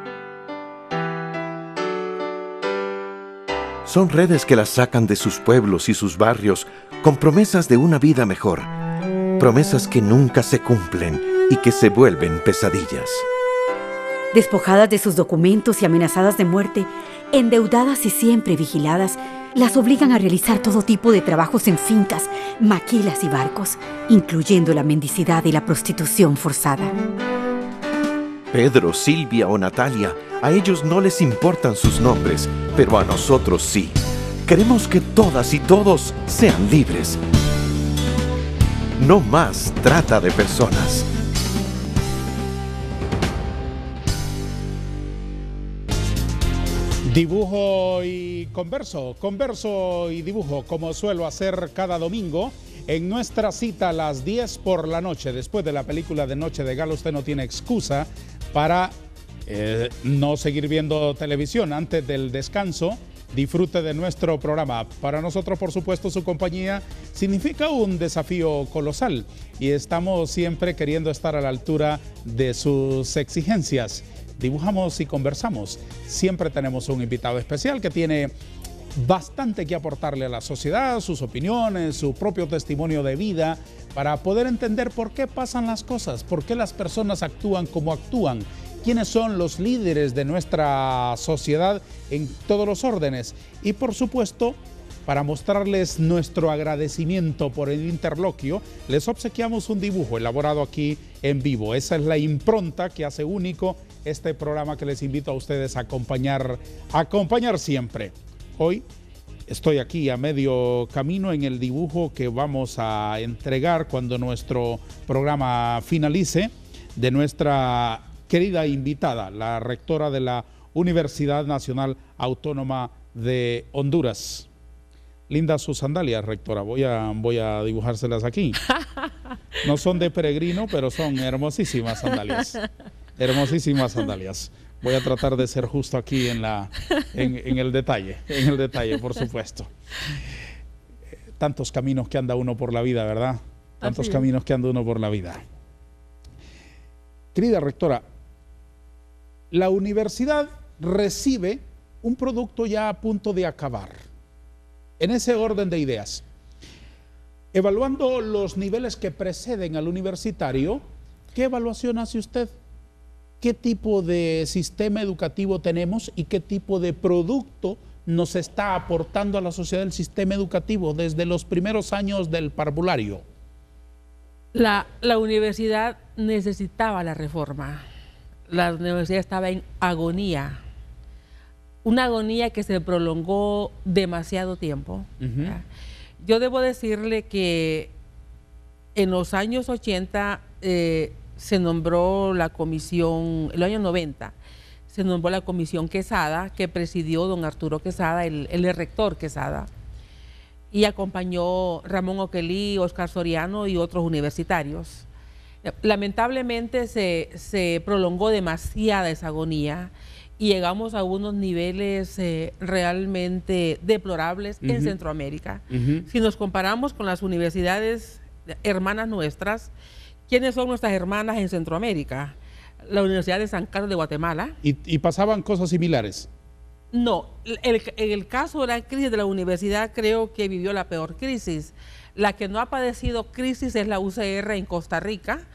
Son redes que las sacan de sus pueblos y sus barrios con promesas de una vida mejor. Promesas que nunca se cumplen y que se vuelven pesadillas. Despojadas de sus documentos y amenazadas de muerte, endeudadas y siempre vigiladas, las obligan a realizar todo tipo de trabajos en fincas, maquilas y barcos, incluyendo la mendicidad y la prostitución forzada. Pedro, Silvia o Natalia, a ellos no les importan sus nombres, pero a nosotros sí. Queremos que todas y todos sean libres. No más trata de personas. Dibujo y converso, converso y dibujo, como suelo hacer cada domingo en nuestra cita a las diez por la noche. Después de la película de Noche de Gala, usted no tiene excusa para eh, no seguir viendo televisión. Antes del descanso, disfrute de nuestro programa. Para nosotros, por supuesto, su compañía significa un desafío colosal y estamos siempre queriendo estar a la altura de sus exigencias. Dibujamos y conversamos. Siempre tenemos un invitado especial que tiene bastante que aportarle a la sociedad, sus opiniones, su propio testimonio de vida, para poder entender por qué pasan las cosas, por qué las personas actúan como actúan, quiénes son los líderes de nuestra sociedad en todos los órdenes. Y por supuesto, para mostrarles nuestro agradecimiento por el interloquio, les obsequiamos un dibujo elaborado aquí en vivo. Esa es la impronta que hace único este programa, que les invito a ustedes a acompañar, a acompañar siempre. Hoy estoy aquí a medio camino en el dibujo que vamos a entregar cuando nuestro programa finalice, de nuestra querida invitada, la rectora de la Universidad Nacional Autónoma de Honduras. Lindas sus sandalias, rectora. Voy a, voy a dibujárselas aquí. No son de peregrino, pero son hermosísimas sandalias. Hermosísimas sandalias. Voy a tratar de ser justo aquí en, la, en, en el detalle, en el detalle, por supuesto. Tantos caminos que anda uno por la vida, ¿verdad? Tantos Así caminos que anda uno por la vida. Querida rectora, la universidad recibe un producto ya a punto de acabar. En ese orden de ideas, evaluando los niveles que preceden al universitario, ¿qué evaluación hace usted? ¿Qué tipo de sistema educativo tenemos y qué tipo de producto nos está aportando a la sociedad el sistema educativo desde los primeros años del parvulario? La, la universidad necesitaba la reforma. La universidad estaba en agonía. Una agonía que se prolongó demasiado tiempo. Uh-huh. Yo debo decirle que en los años ochenta eh, se nombró la comisión, en los años noventa, se nombró la comisión Quesada, que presidió don Arturo Quesada, el, el rector Quesada, y acompañó Ramón Oquelí, Oscar Soriano y otros universitarios. Lamentablemente se, se prolongó demasiada esa agonía y llegamos a unos niveles eh, realmente deplorables uh-huh. en Centroamérica. Uh-huh. Si nos comparamos con las universidades hermanas nuestras, ¿quiénes son nuestras hermanas en Centroamérica? La Universidad de San Carlos de Guatemala. ¿Y, y pasaban cosas similares? No, el, en el caso de la crisis de la universidad creo que vivió la peor crisis. La que no ha padecido crisis es la U C R en Costa Rica.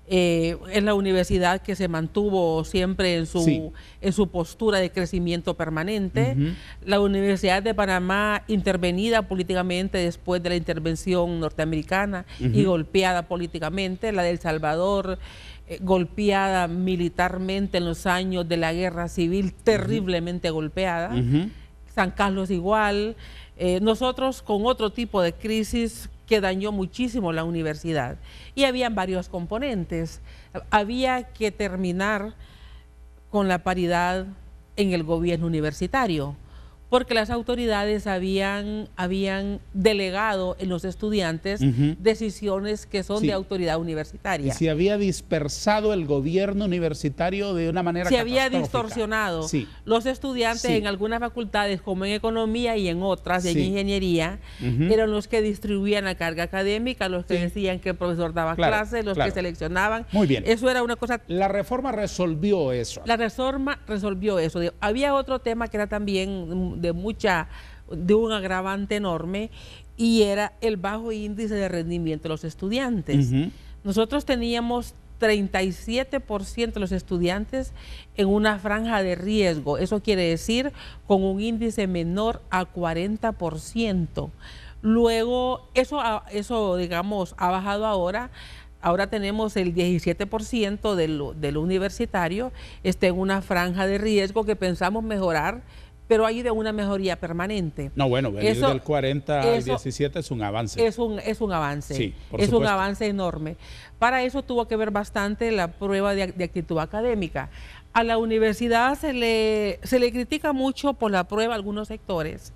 Eh, es la universidad que se mantuvo siempre en su, sí. en su postura de crecimiento permanente. Uh-huh. La Universidad de Panamá, intervenida políticamente después de la intervención norteamericana uh-huh. y golpeada políticamente. La de El Salvador, eh, golpeada militarmente en los años de la guerra civil, terriblemente uh-huh. golpeada. Uh-huh. San Carlos igual. Eh, nosotros con otro tipo de crisis que dañó muchísimo la universidad. Y habían varios componentes. Había que terminar con la paridad en el gobierno universitario, porque las autoridades habían, habían delegado en los estudiantes uh-huh. decisiones que son sí. de autoridad universitaria. Y se había dispersado el gobierno universitario de una manera Se había distorsionado. Sí. Los estudiantes sí. en algunas facultades, como en economía y en otras, sí. en ingeniería, uh-huh. eran los que distribuían la carga académica, los que sí. decían que el profesor daba claro, clases, los claro. que seleccionaban. Muy bien. Eso era una cosa... La reforma resolvió eso. La reforma resolvió eso. Había otro tema que era también de mucha, de un agravante enorme, y era el bajo índice de rendimiento de los estudiantes. Uh-huh. Nosotros teníamos treinta y siete por ciento de los estudiantes en una franja de riesgo. Eso quiere decir con un índice menor a cuarenta por ciento. Luego, eso, eso digamos, ha bajado ahora. Ahora tenemos el diecisiete por ciento del, del universitario está en una franja de riesgo que pensamos mejorar, pero hay de una mejoría permanente. No, bueno, venir eso, del cuarenta al diecisiete es un avance. Es un, es un avance, sí, por es supuesto. un avance enorme. Para eso tuvo que ver bastante la prueba de, de actitud académica. A la universidad se le, se le critica mucho por la prueba a algunos sectores,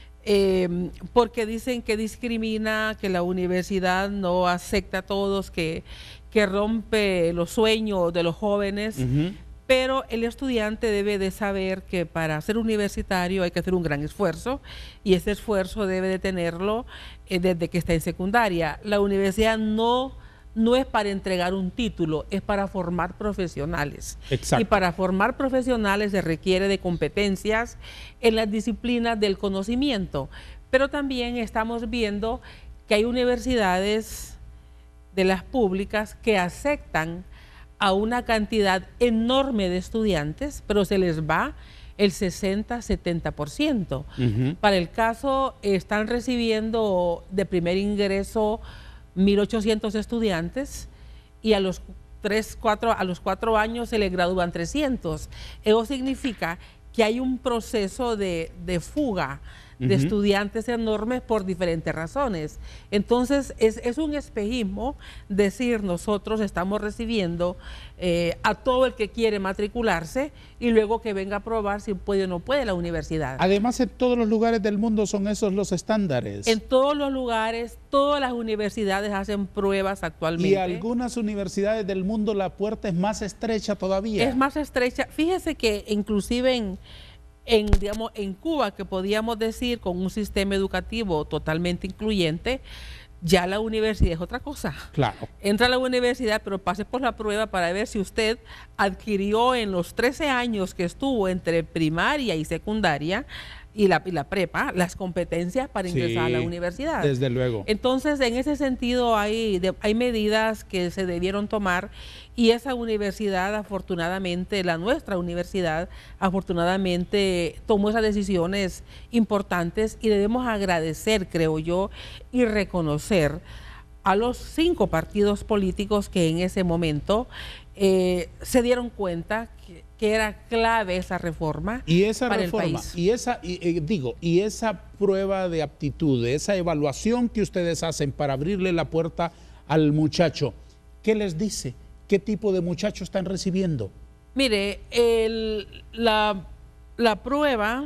eh, porque dicen que discrimina, que la universidad no acepta a todos, que, que rompe los sueños de los jóvenes. Uh-huh. Pero el estudiante debe de saber que para ser universitario hay que hacer un gran esfuerzo, y ese esfuerzo debe de tenerlo eh, desde que está en secundaria. La universidad no, no es para entregar un título, es para formar profesionales. Exacto. Y para formar profesionales se requiere de competencias en las disciplinas del conocimiento. Pero también estamos viendo que hay universidades de las públicas que aceptan a una cantidad enorme de estudiantes, pero se les va el sesenta, setenta por ciento. Uh-huh. Para el caso, están recibiendo de primer ingreso mil ochocientos estudiantes, y a los tres, cuatro, a los cuatro años se les gradúan trescientos. Eso significa que hay un proceso de, de fuga de uh-huh. estudiantes enormes por diferentes razones. Entonces es, es un espejismo decir nosotros estamos recibiendo eh, a todo el que quiere matricularse, y luego que venga a probar si puede o no puede la universidad. Además, en todos los lugares del mundo son esos los estándares. En todos los lugares, todas las universidades hacen pruebas actualmente. Y algunas universidades del mundo la puerta es más estrecha todavía. Es más estrecha. Fíjese que inclusive en En, digamos, en Cuba, que podíamos decir con un sistema educativo totalmente incluyente, ya la universidad es otra cosa. Claro. Entra a la universidad, pero pase por la prueba para ver si usted adquirió en los trece años que estuvo entre primaria y secundaria y la, y la prepa, las competencias para ingresar sí, a la universidad. Desde luego. Entonces, en ese sentido, hay, de, hay medidas que se debieron tomar, y esa universidad, afortunadamente, la nuestra universidad, afortunadamente, tomó esas decisiones importantes, y debemos agradecer, creo yo, y reconocer a los cinco partidos políticos que en ese momento eh, se dieron cuenta que, que era clave esa reforma y esa para reforma, el país. Y esa, y, eh, digo, y esa prueba de aptitud, esa evaluación que ustedes hacen para abrirle la puerta al muchacho, ¿qué les dice? ¿Qué tipo de muchacho están recibiendo? Mire, el, la, la prueba,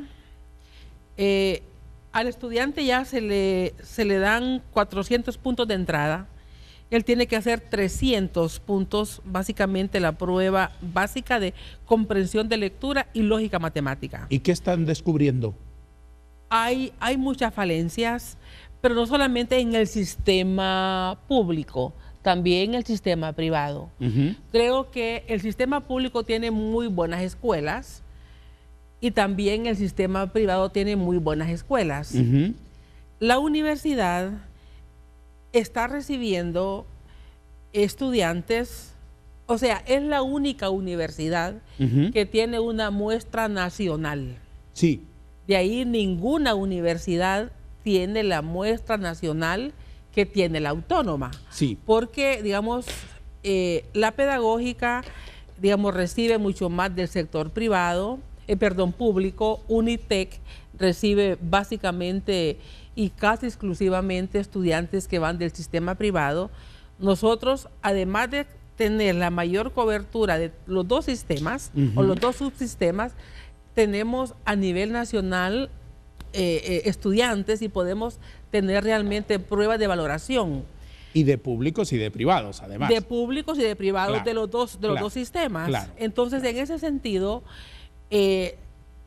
eh, al estudiante ya se le, se le dan cuatrocientos puntos de entrada. Él tiene que hacer trescientos puntos, básicamente la prueba básica de comprensión de lectura y lógica matemática. ¿Y qué están descubriendo? Hay, hay muchas falencias, pero no solamente en el sistema público, también en el sistema privado. Uh-huh. Creo que el sistema público tiene muy buenas escuelas, y también el sistema privado tiene muy buenas escuelas. Uh-huh. La universidad está recibiendo estudiantes O sea, es la única universidad uh-huh. que tiene una muestra nacional. Sí. De ahí ninguna universidad tiene la muestra nacional que tiene la autónoma. Sí. Porque, digamos, eh, la pedagógica, digamos, recibe mucho más del sector privado, eh, perdón, público. UNITEC recibe básicamente y casi exclusivamente estudiantes que van del sistema privado. Nosotros, además de tener la mayor cobertura de los dos sistemas uh-huh. o los dos subsistemas, tenemos a nivel nacional eh, eh, estudiantes y podemos tener realmente pruebas de valoración. Y de públicos y de privados, además. De públicos y de privados claro, de los dos, de los claro, dos sistemas. Claro, Entonces, claro. en ese sentido, eh,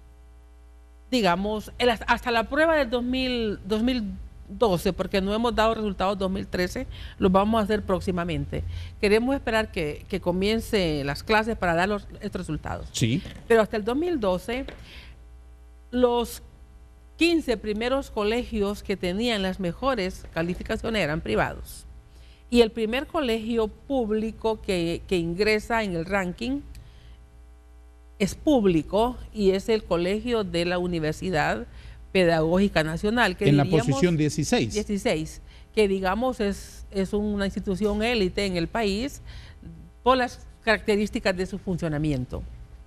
digamos, el, hasta la prueba del dos mil doce, porque no hemos dado resultados dos mil trece, los vamos a hacer próximamente. Queremos esperar que, que comiencen las clases para dar los, estos resultados. Sí. Pero hasta el dos mil doce, los quince primeros colegios que tenían las mejores calificaciones eran privados. Y el primer colegio público que, que ingresa en el ranking es público y es el colegio de la Universidad Pedagógica Nacional. Que en diríamos, la posición dieciséis. dieciséis, que digamos es, es una institución élite en el país por las características de su funcionamiento.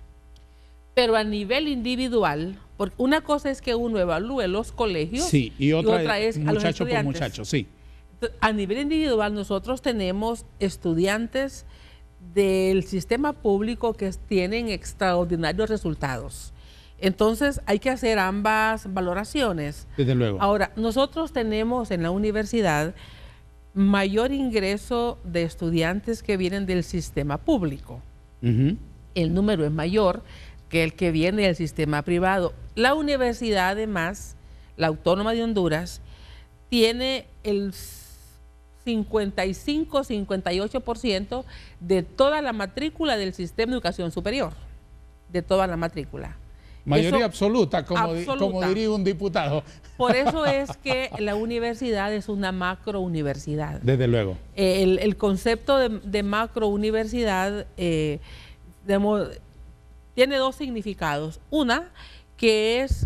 Pero a nivel individual, porque una cosa es que uno evalúe los colegios, sí, y otra, y otra es muchacho a los estudiantes. por muchacho, sí. A nivel individual nosotros tenemos estudiantes del sistema público que tienen extraordinarios resultados. Entonces hay que hacer ambas valoraciones. Desde luego. Ahora, nosotros tenemos en la universidad mayor ingreso de estudiantes que vienen del sistema público. Uh-huh. El número es mayor que el que viene del sistema privado. La universidad, además, la Autónoma de Honduras, tiene el cincuenta y cinco, cincuenta y ocho por ciento de toda la matrícula del sistema de educación superior, de toda la matrícula. Mayoría eso, absoluta, como, absoluta. Di, como diría un diputado. Por eso es que la universidad es una macrouniversidad. Desde luego. Eh, el, el concepto de, de macrouniversidad eh, digamos, tiene dos significados. Una, que es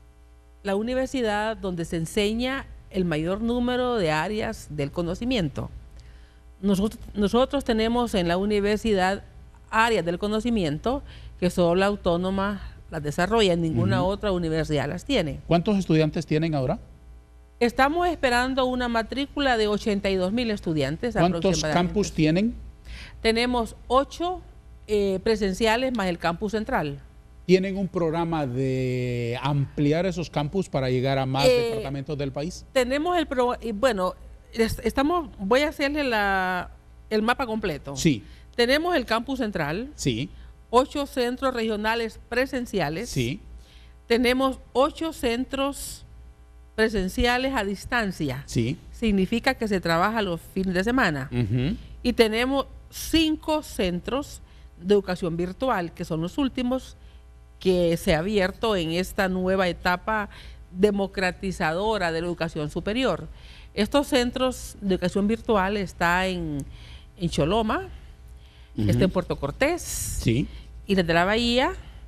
la universidad donde se enseña el mayor número de áreas del conocimiento. Nosotros, nosotros tenemos en la universidad áreas del conocimiento que solo la autónoma las desarrolla, ninguna uh-huh. otra universidad las tiene. ¿Cuántos estudiantes tienen ahora? Estamos esperando una matrícula de ochenta y dos mil estudiantes. ¿Cuántos campus tienen? Tenemos ocho eh, presenciales más el campus central. ¿Tienen un programa de ampliar esos campus para llegar a más eh, departamentos del país? Tenemos el pro, bueno, estamos, voy a hacerle la, el mapa completo. Sí. Tenemos el campus central. Sí. Ocho centros regionales presenciales. Sí. Tenemos ocho centros presenciales a distancia. Sí. Significa que se trabaja los fines de semana. Uh-huh. Y tenemos cinco centros de educación virtual, que son los últimos que se ha abierto en esta nueva etapa democratizadora de la educación superior. Estos centros de educación virtual están en, en Choloma, uh-huh. está en Puerto Cortés, sí. Islas de la Bahía,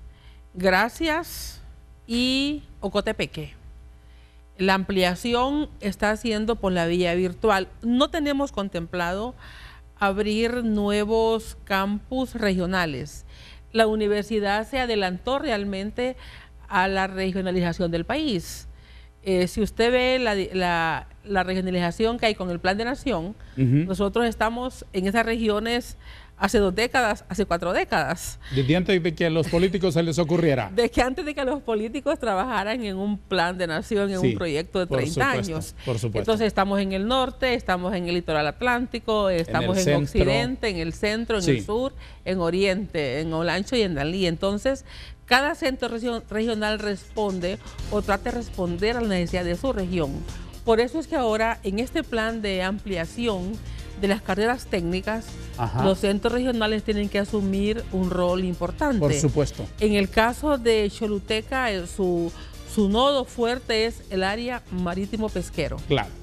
Gracias y Ocotepeque. La ampliación está haciendo por la vía virtual. No tenemos contemplado abrir nuevos campus regionales. La universidad se adelantó realmente a la regionalización del país. Eh, si usted ve la, la, la regionalización que hay con el Plan de Nación, uh-huh. nosotros estamos en esas regiones hace dos décadas, hace cuatro décadas. Desde antes de que a los políticos se les ocurriera. De que antes de que los políticos trabajaran en un plan de nación, en sí, un proyecto de treinta por supuesto, años. Por supuesto. Entonces estamos en el norte, estamos en el litoral atlántico, estamos en, en occidente, en el centro, en sí. el sur, en oriente, en Olancho y en Dalí. Entonces, cada centro regional responde o trata de responder a la necesidad de su región. Por eso es que ahora en este plan de ampliación de las carreras técnicas, ajá. los centros regionales tienen que asumir un rol importante. Por supuesto. En el caso de Choluteca, su, su nodo fuerte es el área marítimo pesquero. Claro.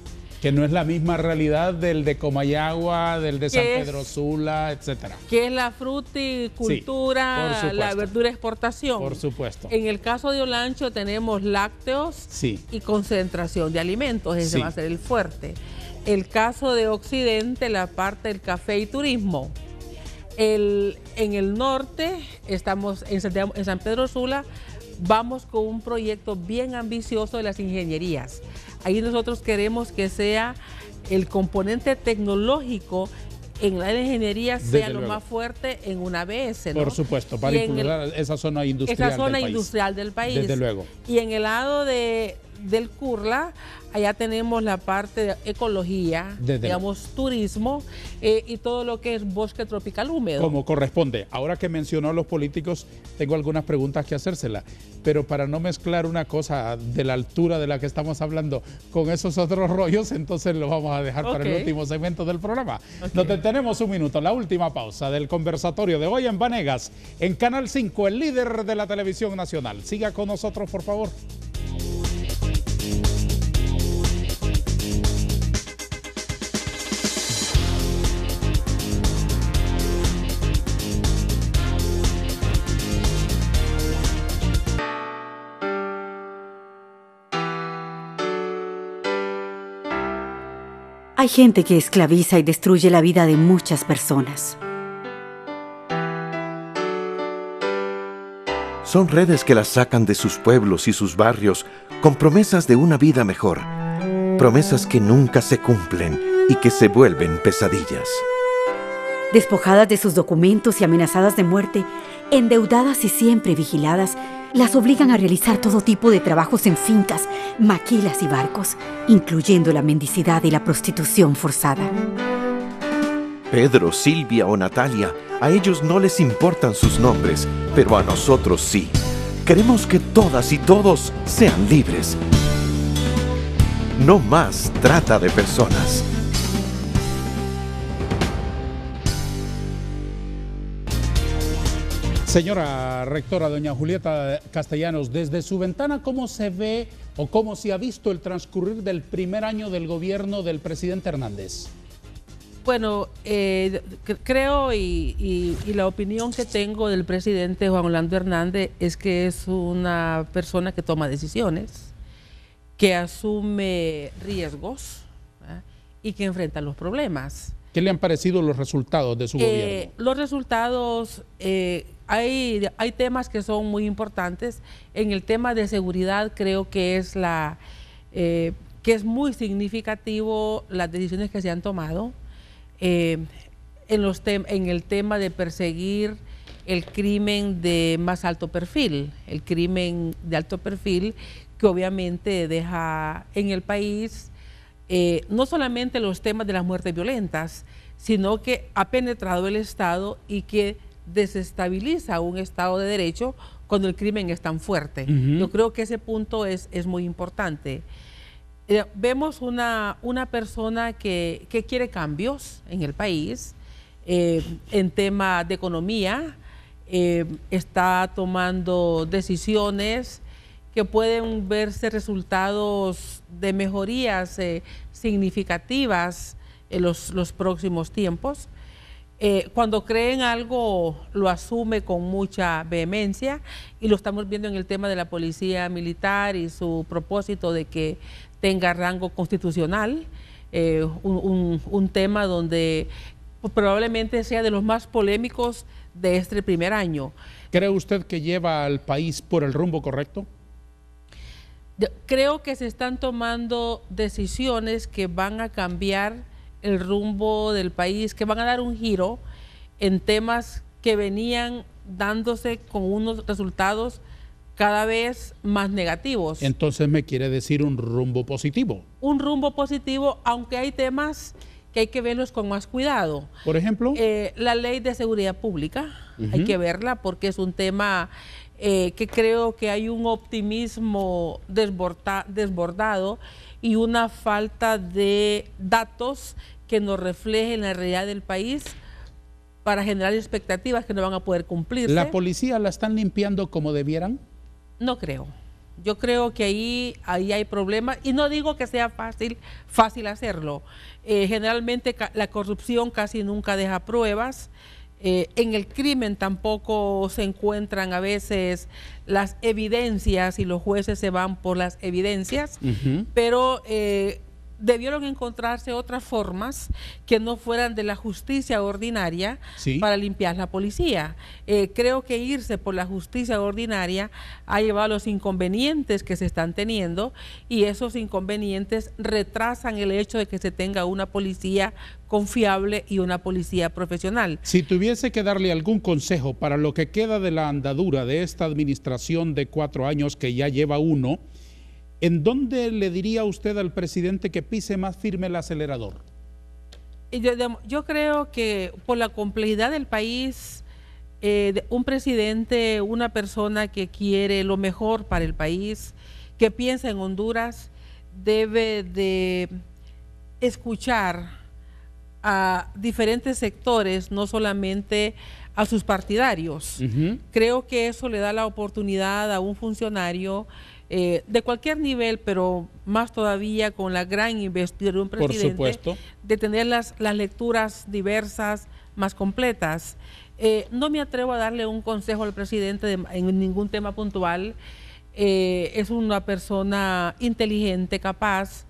Que no es la misma realidad del de Comayagua, del de San es, Pedro Sula, etcétera. Que es la fruticultura, sí, la verdura exportación. Por supuesto. En el caso de Olancho tenemos lácteos sí. y concentración de alimentos, ese sí. va a ser el fuerte. El caso de Occidente, la parte del café y turismo. El, en el norte, estamos en, en San Pedro Sula, vamos con un proyecto bien ambicioso de las ingenierías. Ahí nosotros queremos que sea el componente tecnológico en la ingeniería sea Desde lo luego. más fuerte en una B S, ¿no? Por supuesto, para impulsar esa zona industrial esa zona del país. industrial del país. Desde luego. Y en el lado de, del Curla, allá tenemos la parte de ecología, Desde digamos, luego. turismo eh, y todo lo que es bosque tropical húmedo. Como corresponde. Ahora que mencionó a los políticos, tengo algunas preguntas que hacérsela, pero para no mezclar una cosa de la altura de la que estamos hablando con esos otros rollos, entonces lo vamos a dejar okay. para el último segmento del programa. Okay. Nos detenemos un minuto, la última pausa del conversatorio de hoy en Vanegas, en Canal cinco, el líder de la televisión nacional. Siga con nosotros, por favor. Hay gente que esclaviza y destruye la vida de muchas personas. Son redes que las sacan de sus pueblos y sus barrios con promesas de una vida mejor. Promesas que nunca se cumplen y que se vuelven pesadillas. Despojadas de sus documentos y amenazadas de muerte, endeudadas y siempre vigiladas, las obligan a realizar todo tipo de trabajos en fincas, maquilas y barcos, incluyendo la mendicidad y la prostitución forzada. Pedro, Silvia o Natalia, a ellos no les importan sus nombres, pero a nosotros sí. Queremos que todas y todos sean libres. No más trata de personas. Señora rectora, doña Julieta Castellanos, desde su ventana, ¿cómo se ve o cómo se ha visto el transcurrir del primer año del gobierno del presidente Hernández? Bueno, eh, creo y, y, y la opinión que tengo del presidente Juan Orlando Hernández es que es una persona que toma decisiones, que asume riesgos, ¿eh? y que enfrenta los problemas. ¿Qué le han parecido los resultados de su eh, gobierno? Los resultados, eh, hay, hay temas que son muy importantes. En el tema de seguridad creo que es, la, eh, que es muy significativo las decisiones que se han tomado. Eh, en, los en el tema de perseguir el crimen de más alto perfil, el crimen de alto perfil que obviamente deja en el país eh, no solamente los temas de las muertes violentas, sino que ha penetrado el Estado y que desestabiliza un Estado de Derecho cuando el crimen es tan fuerte. Uh-huh. Yo creo que ese punto es, es muy importante. Eh, vemos una, una persona que, que quiere cambios en el país, eh, en tema de economía, eh, está tomando decisiones que pueden verse resultados de mejorías eh, significativas en los, los próximos tiempos. Eh, cuando cree en algo lo asume con mucha vehemencia y lo estamos viendo en el tema de la policía militar y su propósito de que tenga rango constitucional, eh, un, un, un tema donde probablemente sea de los más polémicos de este primer año. ¿Cree usted que lleva al país por el rumbo correcto? Creo que se están tomando decisiones que van a cambiar el rumbo del país, que van a dar un giro en temas que venían dándose con unos resultados cada vez más negativos. Entonces me quiere decir un rumbo positivo. Un rumbo positivo, aunque hay temas que hay que verlos con más cuidado. Por ejemplo, eh, la ley de seguridad pública, uh-huh. hay que verla porque es un tema eh, que creo que hay un optimismo desborda, desbordado y una falta de datos que nos reflejen la realidad del país para generar expectativas que no van a poder cumplirse. ¿La policía la están limpiando como debieran? No creo. Yo creo que ahí, ahí hay problemas y no digo que sea fácil, fácil hacerlo. Eh, generalmente la corrupción casi nunca deja pruebas. Eh, en el crimen tampoco se encuentran a veces las evidencias y los jueces se van por las evidencias, uh-huh. pero eh, debieron encontrarse otras formas que no fueran de la justicia ordinaria ¿Sí? para limpiar la policía. Eh, creo que irse por la justicia ordinaria ha llevado a los inconvenientes que se están teniendo y esos inconvenientes retrasan el hecho de que se tenga una policía confiable y una policía profesional. Si tuviese que darle algún consejo para lo que queda de la andadura de esta administración de cuatro años que ya lleva uno, ¿en dónde le diría usted al presidente que pise más firme el acelerador? Yo, yo creo que por la complejidad del país, eh, un presidente, una persona que quiere lo mejor para el país, que piensa en Honduras, debe de escuchar a diferentes sectores, no solamente a sus partidarios. Uh-huh. Creo que eso le da la oportunidad a un funcionario eh, de cualquier nivel, pero más todavía con la gran investidura de un presidente, de tener las, las lecturas diversas, más completas. Eh, no me atrevo a darle un consejo al presidente de, en ningún tema puntual. Eh, es una persona inteligente, capaz,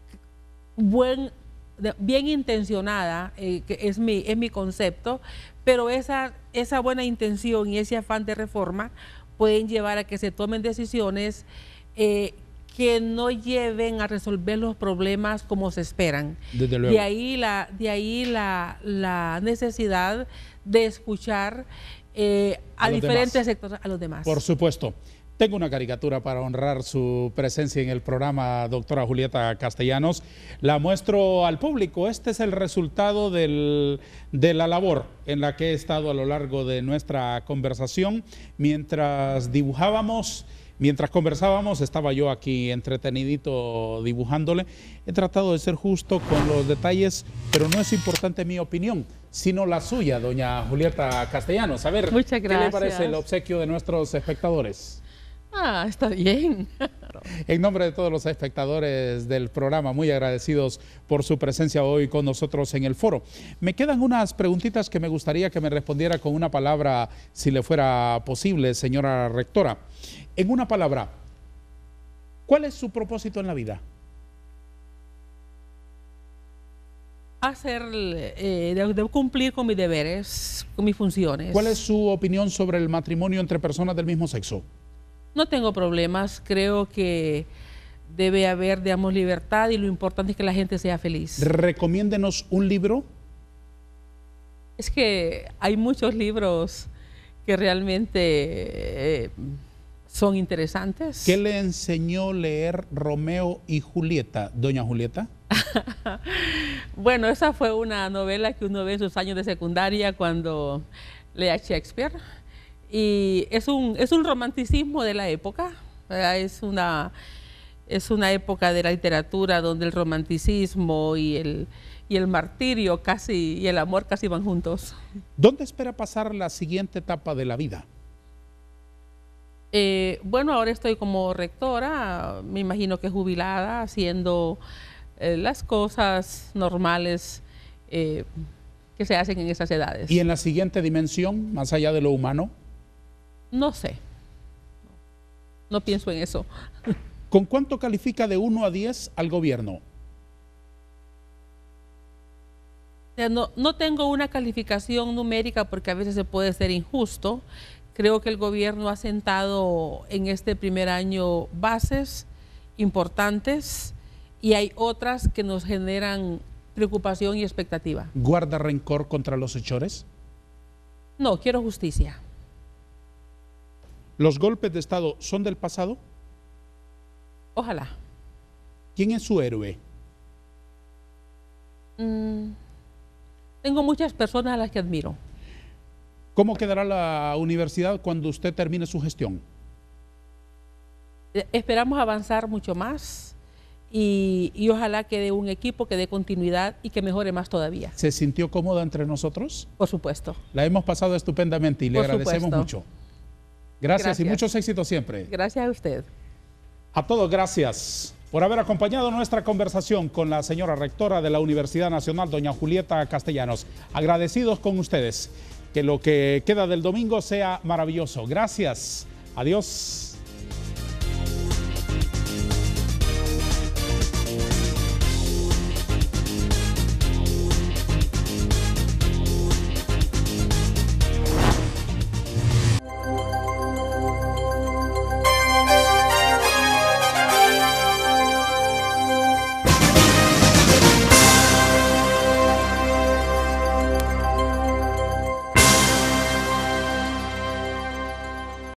buen bien intencionada, eh, que es mi, es mi concepto, pero esa, esa buena intención y ese afán de reforma pueden llevar a que se tomen decisiones eh, que no lleven a resolver los problemas como se esperan. Desde luego. De ahí la, de ahí la, la necesidad de escuchar eh, a, a diferentes demás. sectores, a los demás. Por supuesto. Tengo una caricatura para honrar su presencia en el programa, doctora Julieta Castellanos. La muestro al público. Este es el resultado del, de la labor en la que he estado a lo largo de nuestra conversación. Mientras dibujábamos, mientras conversábamos, estaba yo aquí entretenidito dibujándole. He tratado de ser justo con los detalles, pero no es importante mi opinión, sino la suya, doña Julieta Castellanos. A ver, Muchas gracias. ¿Qué le parece el obsequio de nuestros espectadores? Ah, está bien. En nombre de todos los espectadores del programa, muy agradecidos por su presencia hoy con nosotros en el foro. Me quedan unas preguntitas que me gustaría que me respondiera con una palabra, si le fuera posible, señora rectora. En una palabra, ¿cuál es su propósito en la vida? Hacer, eh, de, de cumplir con mis deberes, con mis funciones. ¿Cuál es su opinión sobre el matrimonio entre personas del mismo sexo? No tengo problemas, creo que debe haber, digamos, libertad y lo importante es que la gente sea feliz. Recomiéndenos un libro. Es que hay muchos libros que realmente eh, son interesantes. ¿Qué le enseñó leer Romeo y Julieta, doña Julieta? Bueno, esa fue una novela que uno ve en sus años de secundaria cuando lee a Shakespeare. Y es un, es un romanticismo de la época, ¿verdad? Es una, es una época de la literatura donde el romanticismo y el, y el martirio casi, y el amor casi van juntos. ¿Dónde espera pasar la siguiente etapa de la vida? Eh, bueno, ahora estoy como rectora, me imagino que jubilada, haciendo eh, las cosas normales eh, que se hacen en esas edades. ¿Y en la siguiente dimensión, más allá de lo humano? No sé, no pienso en eso. ¿Con cuánto califica de uno a diez al gobierno? No, no tengo una calificación numérica porque a veces se puede ser injusto. Creo que el gobierno ha sentado en este primer año bases importantes y hay otras que nos generan preocupación y expectativa. ¿Guarda rencor contra los hechores? No, quiero justicia. ¿Los golpes de Estado son del pasado? Ojalá. ¿Quién es su héroe? Mm, tengo muchas personas a las que admiro. ¿Cómo quedará la universidad cuando usted termine su gestión? Esperamos avanzar mucho más y, y ojalá quede un equipo que dé continuidad y que mejore más todavía. ¿Se sintió cómoda entre nosotros? Por supuesto. La hemos pasado estupendamente y le Por agradecemos supuesto. mucho. Gracias, Gracias y muchos éxitos siempre. Gracias a usted. A todos, gracias por haber acompañado nuestra conversación con la señora rectora de la Universidad Nacional, doña Julieta Castellanos. Agradecidos con ustedes. Que lo que queda del domingo sea maravilloso. Gracias. Adiós.